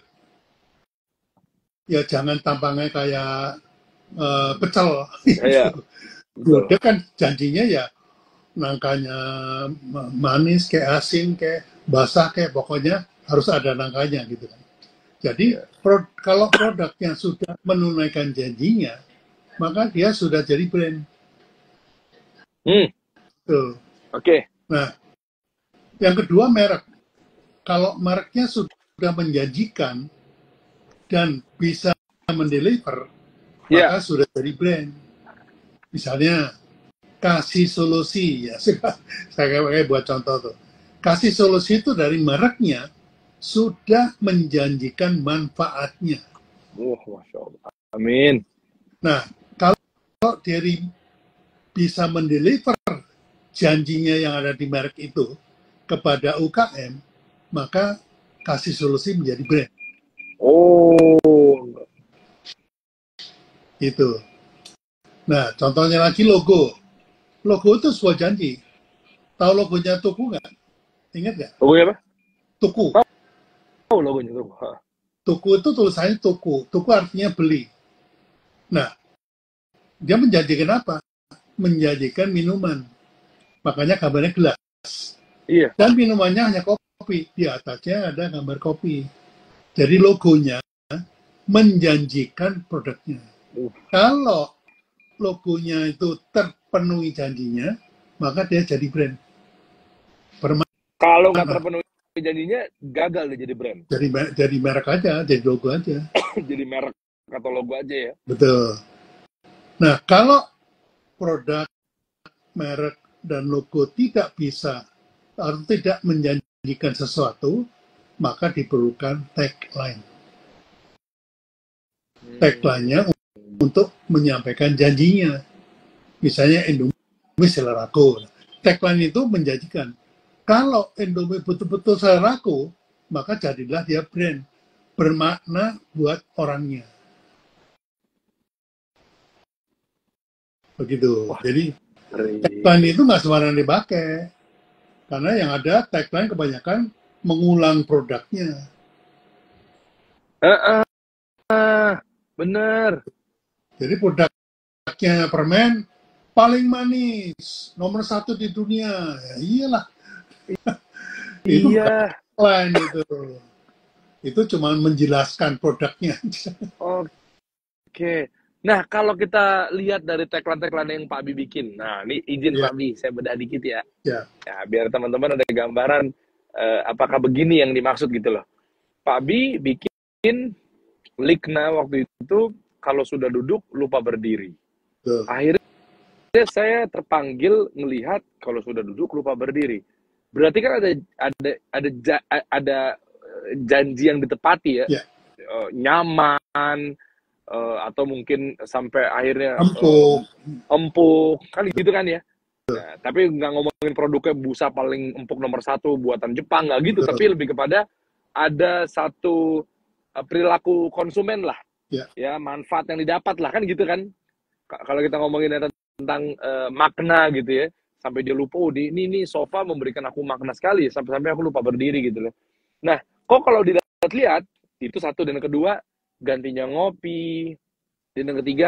ya jangan tampangnya kayak pecel. Iya, Gitu. betul. Gudeg kan janjinya ya nangkanya manis, kayak asin, kayak basah, kayak pokoknya harus ada nangkanya gitu kan. Jadi Iya. kalau produknya sudah menunaikan janjinya, maka dia sudah jadi brand. Hmm, Tuh. oke. Okay. Nah, Yang kedua merek. Kalau mereknya sudah menjanjikan dan bisa mendeliver, Iya. maka sudah jadi brand. Misalnya Kasih Solusi, ya saya pakai buat contoh tuh. Kasih Solusi itu dari mereknya sudah menjanjikan manfaatnya. Masya Allah. Amin. Nah, kalau dari bisa mendeliver janjinya yang ada di merek itu kepada UKM, maka Kasih Solusi menjadi brand. Oh. Itu. Nah, contohnya lagi logo. Logo itu sebuah janji. Tahu logonya Tuku nggak? Ingat nggak? Logonya apa? Tuku. Oh, logonya tuh. Tuku itu tulisannya Tuku. Tuku artinya beli. Nah, dia menjanjikan apa? Menjanjikan minuman. Makanya gambarnya gelas. Iya. Dan minumannya hanya kopi. Di atasnya ada gambar kopi. Jadi logonya menjanjikan produknya. Kalau logonya itu terpenuhi janjinya, maka dia jadi brand. Kalau nggak terpenuhi janjinya, gagal dia jadi brand. Jadi merek aja, jadi logo aja. Jadi merek atau logo aja ya. Betul. Nah, kalau produk, merek, dan logo tidak bisa atau tidak menjanjikan sesuatu, maka diperlukan tagline. Tagline-nya untuk menyampaikan janjinya. Misalnya Indomie seleraku. Tagline itu menjanjikan. Kalau Indomie betul-betul seleraku, maka jadilah dia brand. Bermakna buat orangnya. Begitu. Jadi tagline itu nggak sembarangan dipakai. Karena yang ada tagline kebanyakan mengulang produknya. Bener. Jadi produknya permen paling manis, nomor 1 di dunia. Ya, iyalah. Itu Iya. tagline itu. Itu cuma menjelaskan produknya. Oke. Nah, kalau kita lihat dari tagline-tagline yang Pak Abi bikin. Nah, ini izin Ya. Pak Abi, saya bedah dikit ya. Ya. Ya, biar teman-teman ada gambaran apakah begini yang dimaksud gitu loh. Pak Abi bikin Likna waktu itu kalau sudah duduk lupa berdiri. Tuh. Akhirnya saya terpanggil melihat kalau sudah duduk lupa berdiri. Berarti kan ada janji yang ditepati ya. Ya. Nyaman atau mungkin sampai akhirnya empuk kan gitu kan ya. Nah, tapi nggak ngomongin produknya busa paling empuk nomor 1 buatan Jepang, nggak gitu. Tapi lebih kepada ada satu perilaku konsumen lah, ya manfaat yang didapat lah kan gitu kan. Kalau kita ngomongin tentang makna gitu ya, sampai dia lupa, oh ini sofa memberikan aku makna sekali, sampai aku lupa berdiri gitu loh. Nah, kok kalau dilihat itu satu, dan yang kedua gantinya ngopi, dan yang ketiga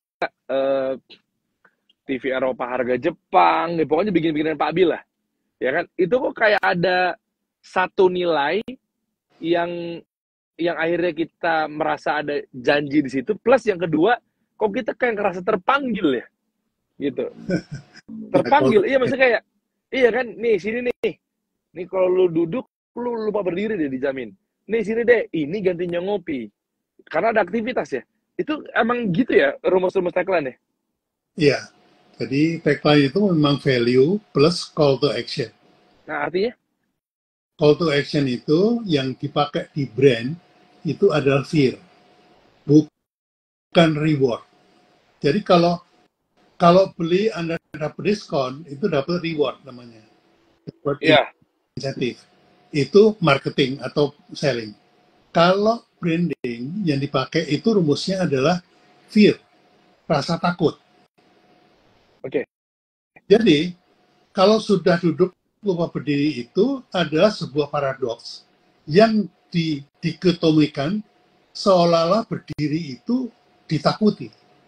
TV Eropa harga Jepang, pokoknya bikin-bikinan Pak Abi lah, ya kan? Itu kok kayak ada satu nilai yang akhirnya kita merasa ada janji di situ, plus yang kedua, kok kita kayak ngerasa terpanggil ya, gitu. Terpanggil, iya maksudnya kayak, iya kan, nih sini nih kalau lu duduk, lu lupa berdiri deh dijamin. Nih sini deh, ini gantinya ngopi, karena ada aktivitas ya. Itu emang gitu ya, rumus-rumus tagline ya? Iya. Jadi tagline itu memang value plus call to action. Nah, artinya? Call to action itu yang dipakai di brand itu adalah fear, bukan reward. Jadi kalau beli Anda dapat diskon, itu dapat reward namanya. Iya. Insentif. Itu marketing atau selling. Kalau branding yang dipakai itu rumusnya adalah fear, rasa takut. Oke. Jadi, kalau sudah duduk lupa berdiri itu adalah sebuah paradoks yang diketemukan seolah-olah berdiri itu ditakuti.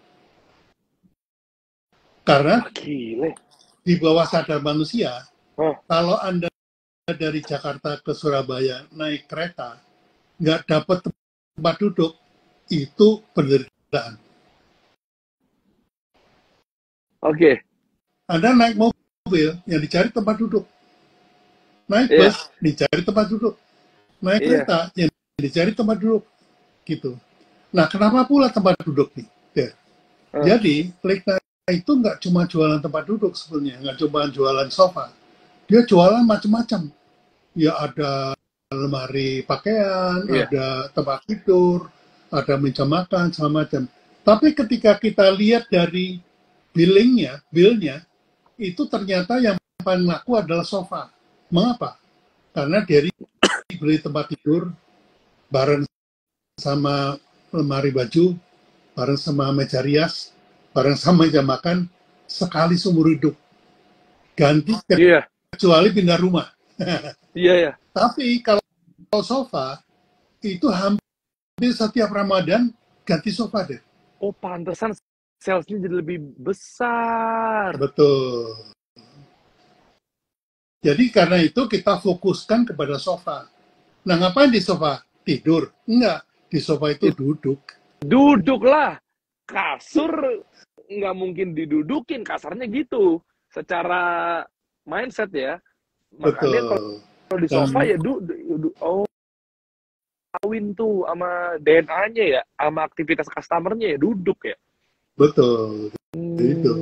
Karena di bawah sadar manusia, kalau Anda dari Jakarta ke Surabaya naik kereta, nggak dapat tempat duduk, itu penderitaan. Anda naik mobil, yang dicari tempat duduk. Naik Iya, bus, dicari tempat duduk. Naik iya. kereta, yang dicari tempat duduk. Gitu. Nah, kenapa pula tempat duduk nih? Ya. Eh, Jadi, late night itu nggak cuma jualan tempat duduk sebenarnya, nggak cuma jualan sofa. Dia jualan macam-macam. Ya ada lemari pakaian, iya. ada tempat tidur, ada meja makan, segala macam. Tapi ketika kita lihat dari billnya, itu ternyata yang paling laku adalah sofa. Mengapa? Karena dari beli tempat tidur, bareng sama lemari baju, bareng sama meja rias, bareng sama meja makan, sekali seumur hidup. Ganti Iya, kecuali pindah rumah. iya, iya. Tapi kalau sofa, itu hampir setiap Ramadan ganti sofa deh. Oh, pantesan salesnya jadi lebih besar. Betul. Jadi karena itu kita fokuskan kepada sofa. Nah, ngapain di sofa? Tidur? Enggak. Di sofa itu Ya, duduk. duduklah. Kasur nggak mungkin didudukin, kasarnya gitu. Secara mindset ya. Makanya Betul. kalau di Dan sofa ya duduk. Oh, kawin tuh sama DNA-nya ya, sama aktivitas customer-nya ya duduk ya. betul. Itu.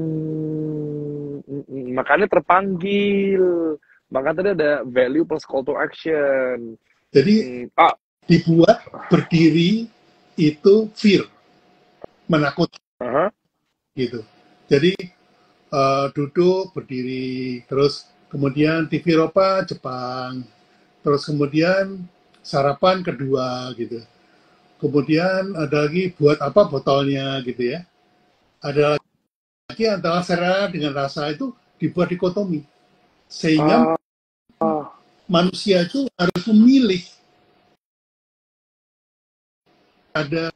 Makanya terpanggil. Makanya tadi ada value plus call to action. Jadi Ah, dibuat berdiri itu fear, menakut aha. gitu. Jadi duduk berdiri, terus kemudian TV Eropa Jepang, terus kemudian sarapan kedua gitu. Kemudian ada lagi buat apa botolnya gitu ya. Ada lagi antara selera dengan rasa itu dibuat dikotomi. Sehingga Ah, ah. manusia itu harus memilih. Ada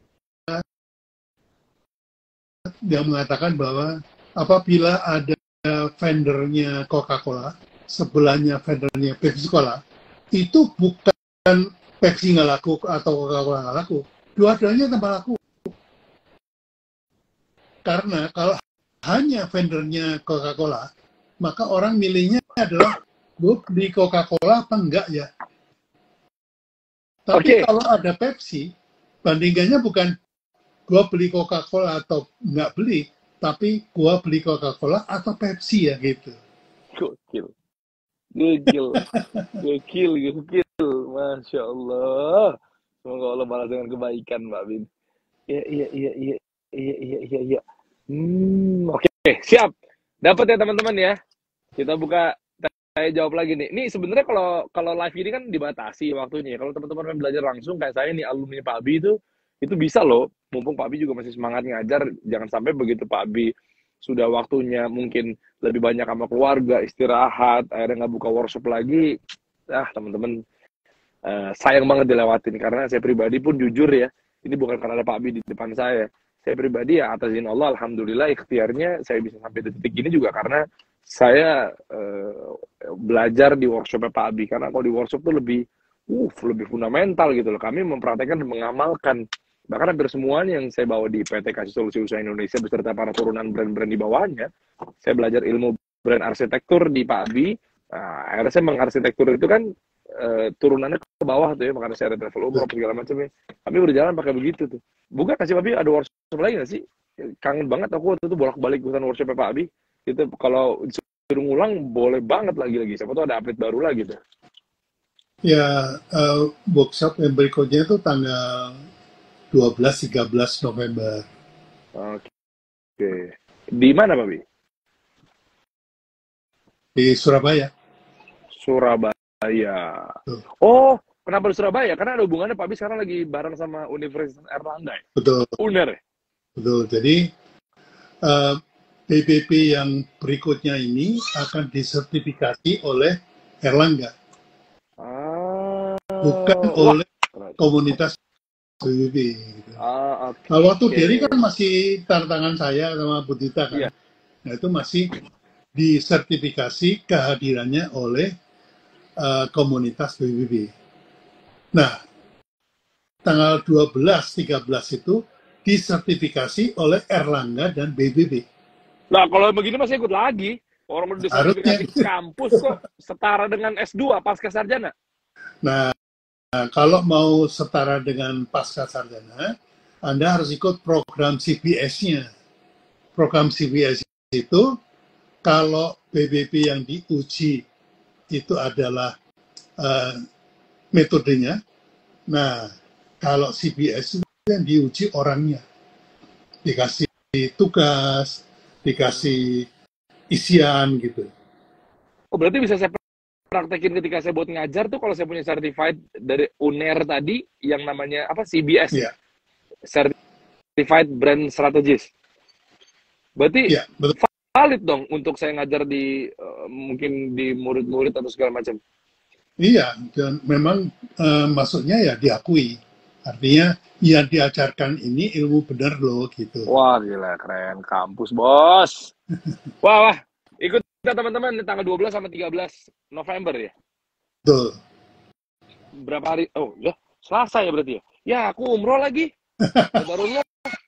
yang mengatakan bahwa apabila ada vendornya Coca-Cola, sebelahnya vendornya Pepsi-Cola, itu bukan Pepsi nggak laku atau Coca-Cola nggak laku. Dua-duanya tambah laku. Karena kalau hanya vendornya Coca-Cola, maka orang milihnya adalah gue beli Coca-Cola apa enggak ya. Tapi Oke, kalau ada Pepsi, bandingannya bukan gue beli Coca-Cola atau nggak beli, tapi gue beli Coca-Cola atau Pepsi ya gitu. gokil, gokil, gokil, gokil, masya Allah. Semoga Allah balas dengan kebaikan, Mbak Bin. Iya, iya, iya, iya, iya, iya, iya, iya. Oke, siap. Dapat ya teman-teman ya. Kita buka, saya jawab lagi nih. Ini sebenarnya kalau kalau live ini kan dibatasi waktunya. Kalau teman-teman yang belajar langsung kayak saya nih alumni Pak Abi itu bisa loh. Mumpung Pak Abi juga masih semangat ngajar, jangan sampai begitu Pak Abi sudah waktunya mungkin lebih banyak sama keluarga, istirahat, akhirnya nggak buka workshop lagi. Teman-teman, sayang banget dilewatin karena saya pribadi pun jujur ya, ini bukan karena ada Pak Abi di depan saya. Saya pribadi ya atas izin Allah, alhamdulillah ikhtiarnya saya bisa sampai detik ini juga karena saya belajar di workshopnya Pak Abi. Karena kalau di workshop tuh lebih fundamental gitu loh. Kami mempraktekkan dan mengamalkan bahkan hampir semuanya yang saya bawa di PT Kasih Solusi Usaha Indonesia beserta para turunan brand-brand di bawahnya. Saya belajar ilmu brand arsitektur di Pak Abi. Nah, akhirnya saya mengarsitektur itu kan turunannya ke bawah tuh ya, makanya saya ada travel umroh segala macam ya. Kami berjalan pakai begitu tuh. Bukan kasih Pak Abi ada workshop lagi nggak sih? Kangen banget aku waktu itu bolak-balik ikutan workshop Pak Abi. Itu kalau disuruh ngulang boleh banget lagi. Siapa tuh ada update baru lagi tuh. Ya, workshop yang berikutnya itu tanggal 12-13 November Oke. Di mana Pak Abi? di Surabaya. Surabaya. Tuh, Oh, kenapa di Surabaya? Karena ada hubungannya Pak Abi sekarang lagi bareng sama Universitas Erlangga ya? betul, UNER ya? betul. Jadi eh, PBB yang berikutnya ini akan disertifikasi oleh Erlangga, bukan Wah. oleh komunitas PBB. Gitu. Oke. Nah, waktu Derry kan masih tantangan saya sama Budita kan. Iya. Nah, itu masih disertifikasi kehadirannya oleh komunitas PBB. Nah, tanggal 12-13 itu disertifikasi oleh Erlangga dan PBB. Nah, kalau begini masih ikut lagi. Orang udah Harusnya. sertifikasi kampus kok setara dengan S2 pasca sarjana. Nah, kalau mau setara dengan pasca sarjana, Anda harus ikut program CPS-nya. Program CPS itu, kalau PBB yang diuji itu adalah metodenya. Nah, kalau CPS itu yang diuji orangnya. Dikasih tugas, dikasih isian gitu. Oh, berarti bisa saya praktekin ketika saya buat ngajar tuh kalau saya punya certified dari UNER tadi yang namanya apa CBS Ya, Certified Brand Strategist. Berarti ya, betul. valid dong untuk saya ngajar di mungkin di murid-murid atau segala macam. Iya, dan memang maksudnya ya diakui. Artinya yang diajarkan ini ilmu benar loh gitu. Wah, gila keren kampus, Bos. Wah, wah. Ikut kita teman-teman di tanggal 12 sama 13 November ya. Betul. Berapa hari? Oh, ya, Selasa ya berarti ya. Ya, aku umroh lagi. Baru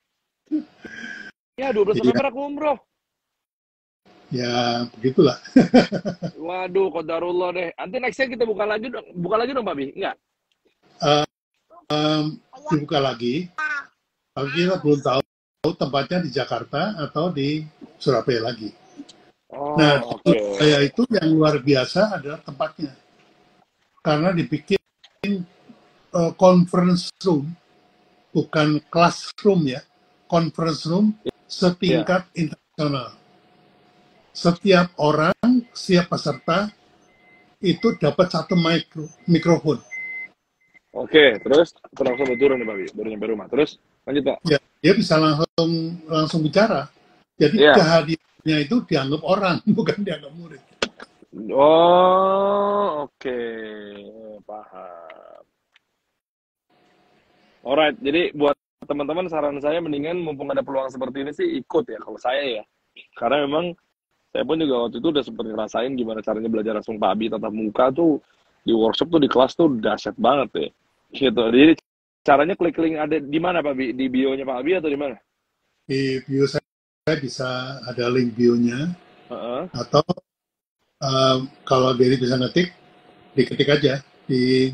ya 12 November aku umroh. Ya, begitulah. Waduh, qadarullah deh. Nanti nextnya kita buka lagi dong, Pak Bi? Enggak? Dibuka lagi. Tapi kita belum tahu tempatnya di Jakarta atau di Surabaya lagi. Oh, Nah, oke. Surabaya itu yang luar biasa adalah tempatnya. Karena dibikin conference room, bukan classroom ya, conference room setingkat internasional. Setiap orang, setiap peserta itu dapat satu mikrofon. Oke, terus langsung turun nih Pak Bi, baru nyampe rumah. Terus lanjut Pak. Ya, dia bisa langsung bicara. Jadi Iya. kehadirannya itu dianggap orang, bukan dianggap murid. Oh, oke. Paham. Alright, jadi buat teman-teman saran saya mendingan mumpung ada peluang seperti ini sih ikut ya kalau saya ya. Karena memang saya pun juga waktu itu udah sempat ngerasain gimana caranya belajar langsung Pak Abi tatap muka tuh di workshop tuh di kelas tuh dahsyat banget ya. Gitu. Jadi caranya klik link ada di mana Pak Abi? Di bio-nya Pak Abi atau di mana? Di bio saya bisa ada link bio-nya, atau kalau Derry bisa ngetik, diketik aja di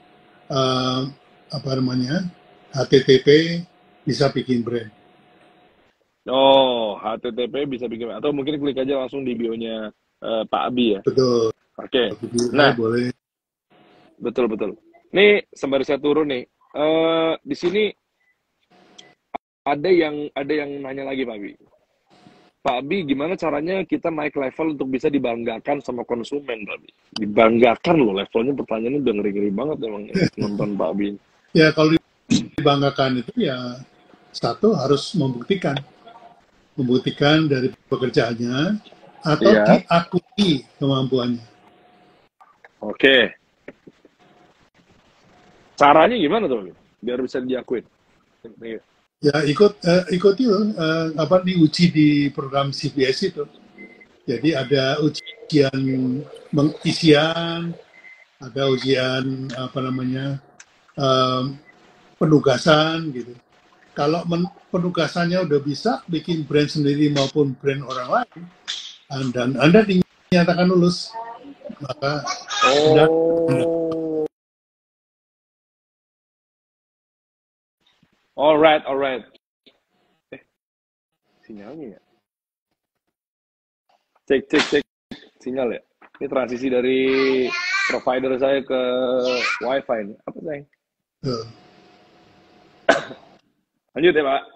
apa namanya, HTTP bisa bikin brand. Oh, HTTP bisa bikin atau mungkin klik aja langsung di bio-nya Pak Abi ya. Betul. Oke. Nah, Nah, boleh. betul. Nih sembari saya turun nih. Di sini ada yang nanya lagi Pak Abi. Pak Abi, gimana caranya kita naik level untuk bisa dibanggakan sama konsumen, Pak Abi? Dibanggakan loh levelnya, pertanyaannya udah ngeri-ngeri banget emang nonton Pak Abi. Ya, kalau dibanggakan itu ya satu harus membuktikan dari pekerjaannya atau diakui kemampuannya. Oke. Caranya gimana tuh, biar bisa diakuin? Ya ikut itu diuji di program CPS itu. Jadi ada ujian pengisian, ada ujian penugasan gitu. Kalau penugasannya udah bisa bikin brand sendiri maupun brand orang lain, dan Anda dinyatakan lulus, maka Anda. Alright. Sinyalnya ya? Cek sinyal ya. Ini transisi dari provider saya ke wifi nih. Apa sayang? Lanjut ya Pak.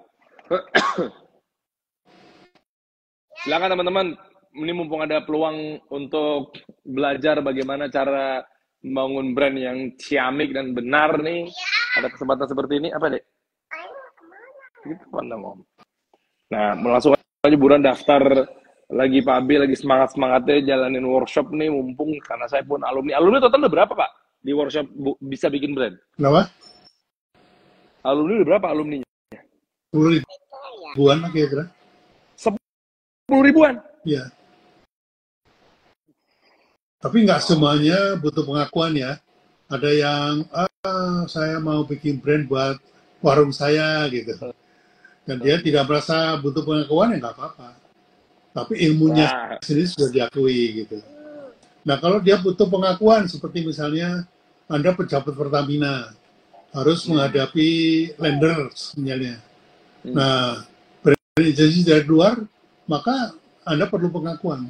Silakan teman-teman. Ini mumpung ada peluang untuk belajar bagaimana cara membangun brand yang ciamik dan benar nih. Ada kesempatan seperti ini. Apa dek? Gitu pandang om. Nah, langsung aja buruan daftar lagi Pak Abi lagi semangat-semangatnya jalanin workshop nih mumpung karena saya pun alumni. Alumni total udah berapa Pak di workshop bisa bikin brand? Kenapa? Alumni udah berapa alumninya? 10 ribuan kira-kira. 10 ribuan? Iya. Tapi nggak semuanya butuh pengakuan ya. Ada yang saya mau bikin brand buat warung saya gitu. Dan dia tidak merasa butuh pengakuan, ya nggak apa-apa. tapi ilmunya Wah. sendiri sudah diakui gitu. Nah, kalau dia butuh pengakuan seperti misalnya Anda pejabat Pertamina harus menghadapi lenders misalnya. Nah, brand agency dari luar, maka Anda perlu pengakuan.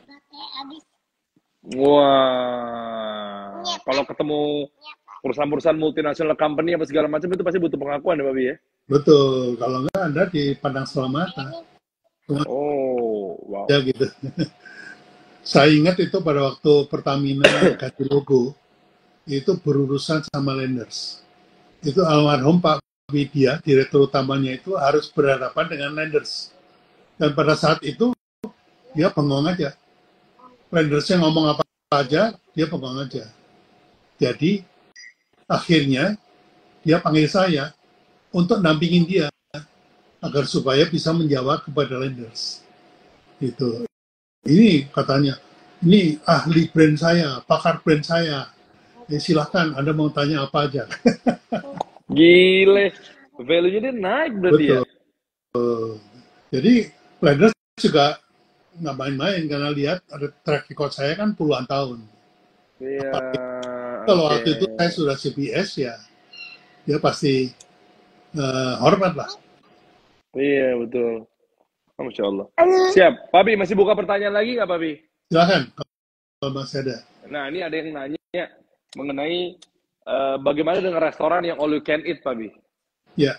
Wah, kalau ketemu perusahaan-perusahaan multinasional company apa segala macam itu pasti butuh pengakuan ya, Babi ya? Betul, kalau enggak Anda dipandang sebelah mata. Oh, wow. Ya gitu. Saya ingat itu pada waktu Pertamina ganti logo, itu berurusan sama lenders. Itu almarhum Pak Widya, direktur utamanya itu harus berhadapan dengan lenders. Dan pada saat itu, dia bengong aja. Lendersnya ngomong apa aja, dia bengong aja. Jadi, akhirnya, dia panggil saya untuk nampingin dia, agar supaya bisa menjawab kepada lenders. Gitu. Ini katanya, ini ahli brand saya, pakar brand saya. Silahkan, Anda mau tanya apa aja. Gile, value-nya dia naik berarti ya? Betul. Jadi, lenders juga nggak main-main, karena lihat ada track record saya kan puluhan tahun. Iya, Kalau oke. waktu itu saya sudah CBS, ya dia pasti hormat lah. Iya, betul. Oh, Masya Allah. Siap. Papi, masih buka pertanyaan lagi nggak, Papi? Silahkan, kalau masih ada. Nah, ini ada yang nanya mengenai bagaimana dengan restoran yang all you can eat, Papi? Ya,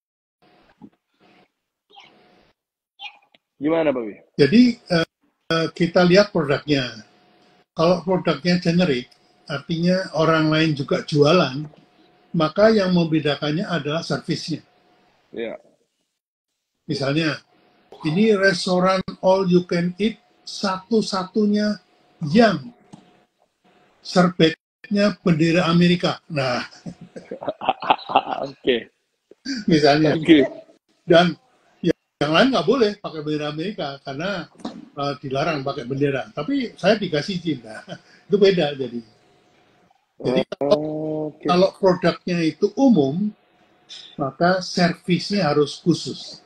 Gimana, Papi? jadi kita lihat produknya. Kalau produknya generik, artinya orang lain juga jualan, maka yang membedakannya adalah servisnya. Iya. Misalnya, ini restoran all you can eat satu-satunya yang serbetnya bendera Amerika. Nah, Oke. misalnya. Oke. Dan yang lain nggak boleh pakai bendera Amerika karena dilarang pakai bendera. Tapi saya dikasih izin. Nah, itu beda jadi. Jadi Oke. kalau produknya itu umum, maka servisnya harus khusus.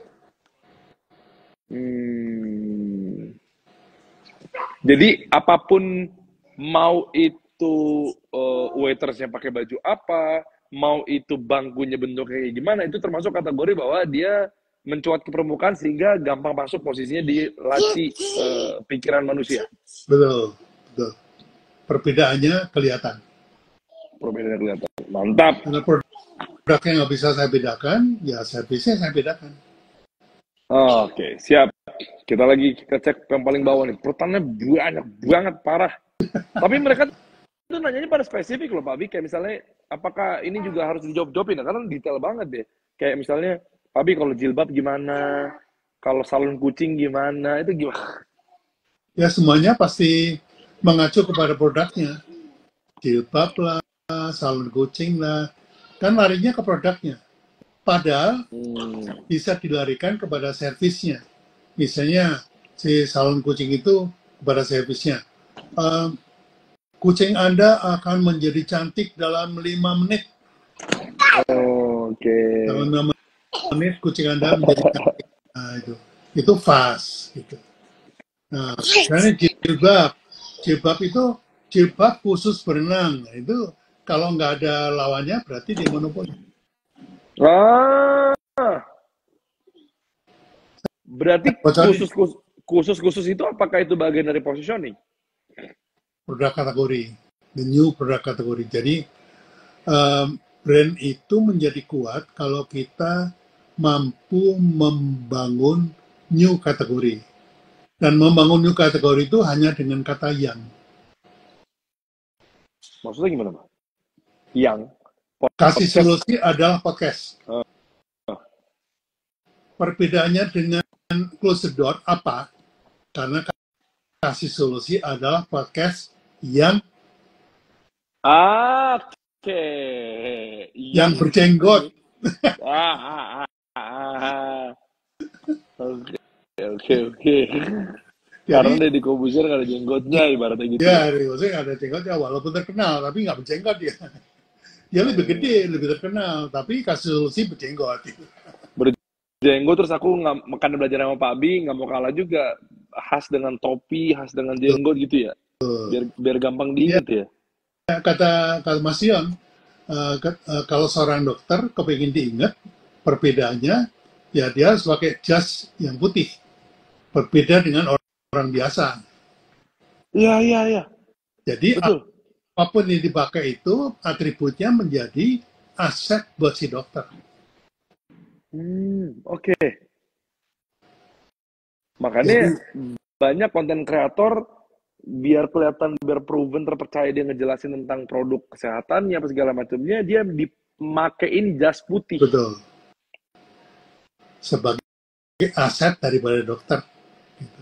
Jadi apapun, mau itu waitersnya pakai baju apa, mau itu bangkunya bentuknya kayak gimana, itu termasuk kategori bahwa dia mencuat ke permukaan sehingga gampang masuk posisinya di laci pikiran manusia. Betul, betul. Perbedaannya kelihatan. Perbedaannya kelihatan. Mantap. Karena produknya nggak bisa saya bedakan, ya servisnya saya bedakan. Oke, siap. Kita cek yang paling bawah nih. Pertanyaannya banyak banget, parah. Tapi mereka tuh nanyanya pada spesifik loh, Pak Abi. Kayak misalnya, apakah ini juga harus dijawab-jawabin? Karena detail banget deh. Kayak misalnya, Pak Abi kalau jilbab gimana? Kalau salon kucing gimana? Itu gimana? Ya semuanya pasti mengacu kepada produknya. Jilbab lah, salon kucing lah, kan larinya ke produknya. Padahal bisa dilarikan kepada servisnya. Misalnya si salon kucing itu kepada servisnya. Kucing Anda akan menjadi cantik dalam 5 menit. Oke. Dalam 5 menit kucing Anda menjadi cantik. Nah, itu fast gitu. Nah, karena jilbab itu jilbab khusus berenang. Nah, itu kalau nggak ada lawannya berarti dia monopoli. Berarti khusus itu apakah itu bagian dari positioning? Produk kategori, the new produk kategori. Jadi brand itu menjadi kuat kalau kita mampu membangun new kategori. Dan membangun new kategori itu hanya dengan kata yang. Maksudnya gimana, Pak? Yang? Kasih solusi adalah podcast. Perbedaannya dengan close the door apa? Karena kasih solusi adalah podcast yang yang berjenggot. Oke. Karena Deddy Corbuzier nggak ada jenggotnya, ibaratnya gitu. Ya, Deddy Corbuzier nggak ada jenggotnya, walaupun terkenal, tapi nggak berjenggot dia. Dia lebih gede, lebih terkenal, tapi kasih solusi berjenggot. Berjenggot, terus aku nggak, makan belajar sama Pak Abi, nggak mau kalah juga. khas dengan topi, khas dengan jenggot gitu ya. Biar gampang diingat ya. Kata Mas Yon, kalau seorang dokter kepingin diingat, perbedaannya ya dia harus pakai jas yang putih, berbeda dengan orang biasa. Iya. Jadi Betul. apapun yang dipakai itu atributnya menjadi aset buat si dokter. Oke. Makanya banyak konten kreator biar kelihatan, biar proven, terpercaya dia ngejelasin tentang produk kesehatannya apa segala macamnya, dia dimakein jas putih. Betul. Sebagai aset daripada dokter. Gitu.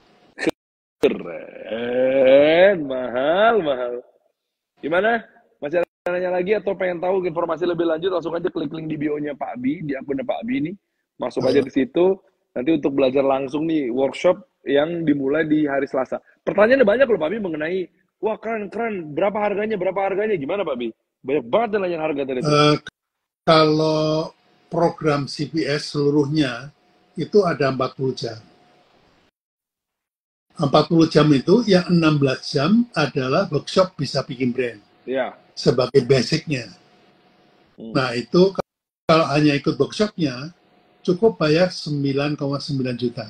Keren, mahal. Gimana? Masih ada nanya lagi atau pengen tahu informasi lebih lanjut, langsung aja klik link di bio-nya Pak Abi, di akunnya Pak Abi nih. Masuk aja di situ. Nanti untuk belajar langsung nih, workshop yang dimulai di hari Selasa. Pertanyaannya banyak loh Pak Abi mengenai, wah keren, berapa harganya, gimana Pak Abi? Banyak banget yang nanya harga tadi. Kalau program CPS seluruhnya itu ada 40 jam. 40 jam itu yang 16 jam adalah workshop bisa bikin brand. Ya. Sebagai basicnya. Nah itu kalau hanya ikut workshopnya, cukup bayar 9,9 juta.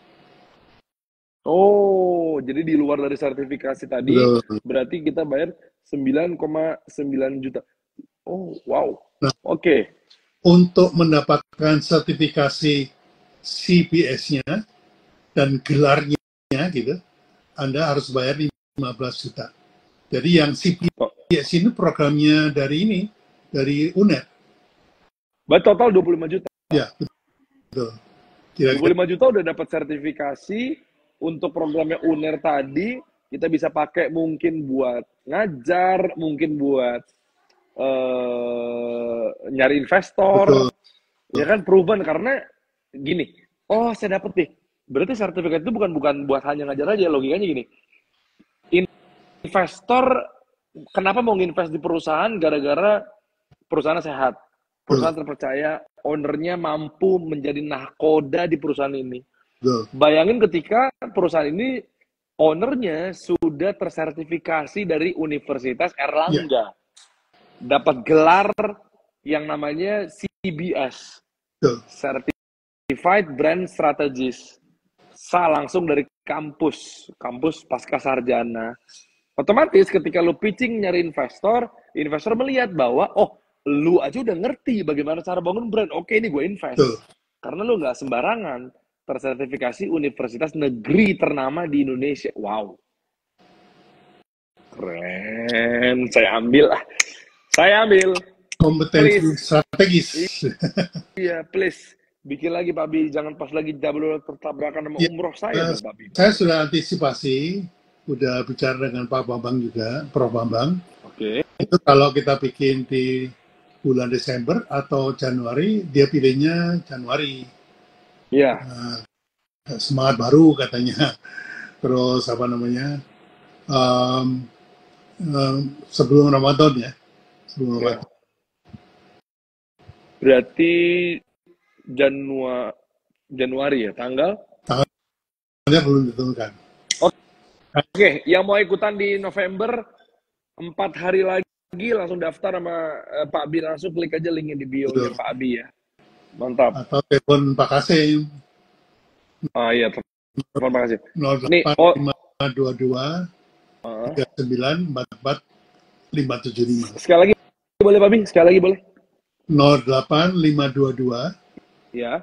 Oh, jadi di luar dari sertifikasi tadi, berarti kita bayar 9,9 juta. Oh, wow. Nah, Oke. Untuk mendapatkan sertifikasi CPS-nya dan gelarnya gitu, Anda harus bayar 15 juta. Jadi yang CPS ini programnya dari UNER. Berarti total 25 juta. Ya, betul. 25 juta udah dapat sertifikasi untuk programnya UNER tadi, kita bisa pakai mungkin buat ngajar, mungkin buat nyari investor. Betul. Ya kan, proven karena gini. Oh, saya dapet nih. Berarti sertifikat itu bukan buat hanya ngajar aja, logikanya gini. Investor kenapa mau nginvest di perusahaan? Gara-gara perusahaan sehat, perusahaan terpercaya, ownernya mampu menjadi nahkoda di perusahaan ini. Bayangin ketika perusahaan ini ownernya sudah tersertifikasi dari Universitas Erlangga, dapat gelar yang namanya CBS, Certified Brand Strategist, langsung dari kampus pasca sarjana. Otomatis ketika lu pitching nyari investor melihat bahwa lu aja udah ngerti bagaimana cara bangun brand. Oke, ini gue invest. Karena lu nggak sembarangan, tersertifikasi universitas negeri ternama di Indonesia. Wow. Keren. Saya ambil. Kompetensi strategis. Iya, please. Bikin lagi, Pak Bi. Jangan pas lagi bertabrakan sama umroh saya, Pak Bi. Saya sudah antisipasi. Udah bicara dengan Pak Bambang juga, Prof. Bambang. Oke. Itu kalau kita bikin di bulan Desember atau Januari, dia pilihnya Januari. Iya. Semangat baru katanya. Terus apa namanya? Sebelum Ramadan ya. Sebelum Ramadan. Berarti Januari ya, tanggalnya belum ditentukan. Oke, yang mau ikutan di November 4 hari lagi langsung daftar sama Pak Abi, langsung klik aja linknya di bio-nya Pak Abi ya. Mantap. Atau telepon Pak Kasim. Iya, telepon Pak Kasim. 08 522 39 44 575. Sekali lagi boleh Pak Abi? Sekali lagi boleh? 08 522 ya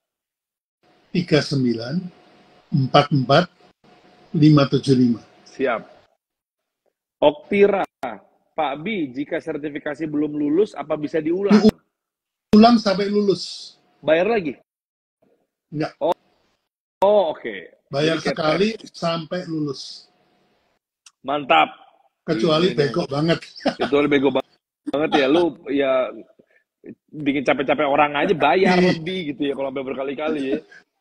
39 44 575. Siap. Oktira, Pak Abi, jika sertifikasi belum lulus, apa bisa diulang? Ulang sampai lulus. Bayar lagi? Enggak. Oke. Bayar sekali sampai lulus. Mantap. Kecuali bego banget. Kecuali bego banget ya. Lu ya bikin capek-capek orang aja bayar lebih gitu ya kalau sampai berkali-kali ya.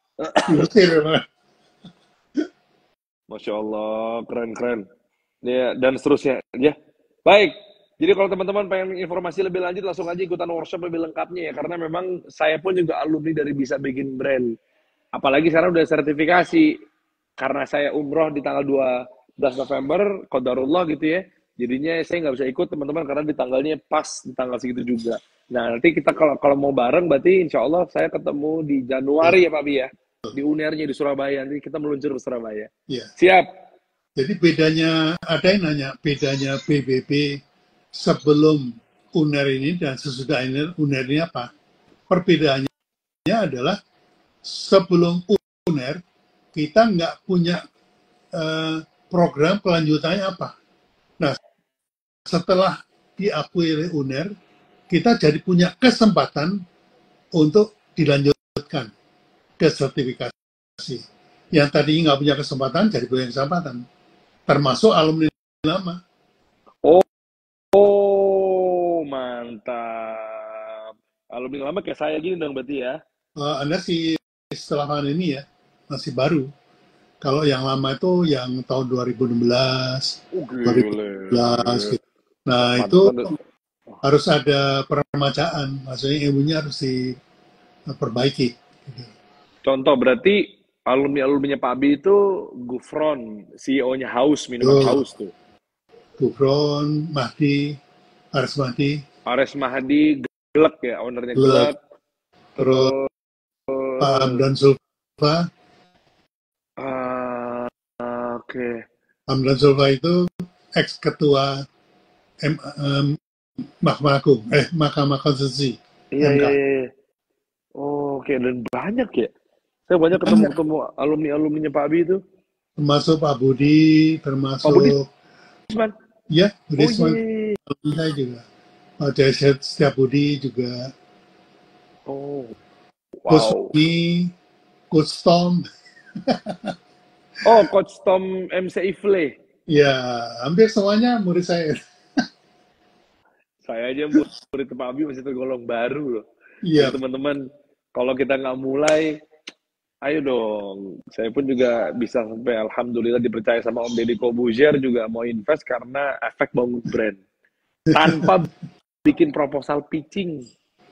Masya Allah, keren. Ya, dan seterusnya. Ya, baik. Jadi kalau teman-teman pengen informasi lebih lanjut, langsung aja ikutan workshop lebih lengkapnya ya. Karena memang saya pun juga alumni dari Bisa Bikin Brand. Apalagi sekarang udah sertifikasi. karena saya umroh di tanggal 12 November, qadarullah gitu ya. Jadinya saya nggak bisa ikut teman-teman karena di tanggalnya pas di tanggal segitu juga. Nah, nanti kita kalau mau bareng berarti insya Allah saya ketemu di Januari ya Pak Bi ya. Di UNER-nya di Surabaya. Nanti kita meluncur ke Surabaya. Ya. Siap. Jadi bedanya, ada yang nanya, bedanya PBB sebelum UNER ini dan sesudah UNER ini apa? Perbedaannya adalah sebelum UNER kita nggak punya program kelanjutannya apa. Nah, setelah diakui oleh UNER, kita jadi punya kesempatan untuk dilanjutkan ke sertifikasi. Yang tadi nggak punya kesempatan, jadi punya kesempatan. Termasuk alumni lama. Oh, mantap. Alumni lama kayak saya gini dong berarti ya. Anda sih setelah ini ya, masih baru. Kalau yang lama itu yang tahun 2016, 2017 gitu. Nah, itu harus ada peremajaan, maksudnya ilmunya harus diperbaiki. Gitu. Contoh berarti alumni-alumninya Pak Abi itu Gufron, CEO-nya Haus, minuman Haus tuh. Gufron, Mahdi, Ares Mahdi. Ares Mahdi, Glek ya, ownernya Glek. Terus Pak Hamdan Zulfa. Oke. Hamdan Zulfa itu ex-ketua Mahkamah Konstitusi. Iya. Oh, oke, dan banyak ya. Saya banyak ketemu alumni-alumninya Pak Abi itu. Termasuk Pak Budi, termasuk Pak Budiman. Ya, Budiman. Saya juga. Pak Setiap Budi juga. Oh, wow. Coach Tom. Oh, Coach Tom MC Ifle. Ya, hampir semuanya murid saya. Saya aja murid Pak Abi masih tergolong baru loh. Iya. Teman-teman, kalau kita nggak mulai, ayo dong. Saya pun juga bisa sampai alhamdulillah dipercaya sama Om Deddy Kobuzier juga mau invest karena efek bangun brand. Tanpa bikin proposal pitching.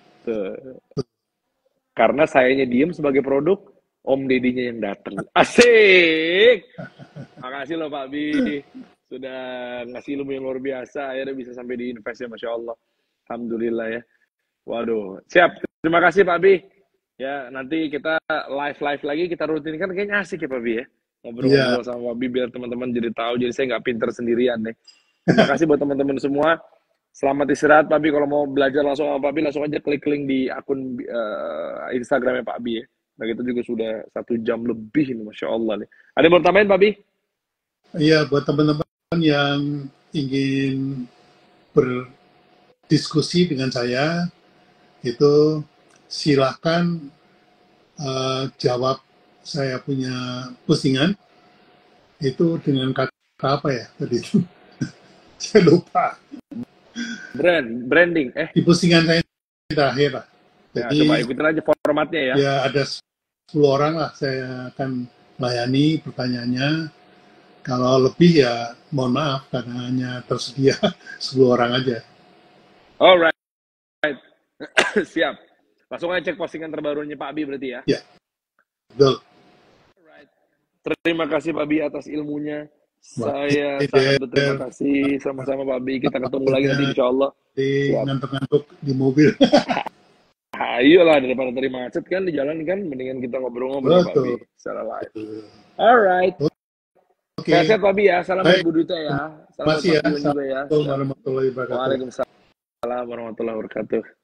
Karena sayanya diem sebagai produk, Om Deddy-nya yang datang. Asik! Makasih loh Pak Bi. Sudah ngasih ilmu yang luar biasa. Akhirnya bisa sampai di invest ya, Masya Allah. Alhamdulillah ya. Waduh, siap. Terima kasih Pak Bi. Ya, nanti kita live lagi, kita rutinkan. Kayaknya asik ya Pak Bi ya. Ngobrol-ngobrol sama Pak Bi biar teman-teman jadi tahu. Jadi saya nggak pinter sendirian deh. Terima kasih buat teman-teman semua. Selamat istirahat Pak Bi. Kalau mau belajar langsung sama Pak Bi, langsung aja klik link di akun Instagramnya Pak Bi ya. Nah, kita juga sudah 1 jam lebih ini, Masya Allah nih. Ada yang mau tambahin Pak Bi? Iya, buat teman-teman yang ingin berdiskusi dengan saya, itu silahkan jawab saya punya postingan itu dengan kata apa ya tadi itu. Saya lupa. Branding. Di postingan saya terakhir lah. Jadi, ya, coba ikutin aja formatnya ya. Ya, ada 10 orang lah saya akan layani pertanyaannya. Kalau lebih ya mohon maaf karena hanya tersedia 10 orang aja. Alright. Siap. Langsung aja cek postingan terbarunya Pak Abi berarti ya. Ya. Betul. Alright. Terima kasih Pak Abi atas ilmunya. Saya sangat berterima kasih sama-sama Pak Abi. Kita ketemu lagi nanti insya Allah. Ngantuk-ngantuk di mobil. Ayolah, daripada tadi macet kan di jalan kan, mendingan kita ngobrol-ngobrol Pak Abi secara live. Alright. Sehat Pak Abi ya. Salam buat Bu Duta ya. Salam buat Pak Abi juga ya. Assalamualaikum warahmatullahi wabarakatuh. Waalaikumsalam warahmatullahi wabarakatuh.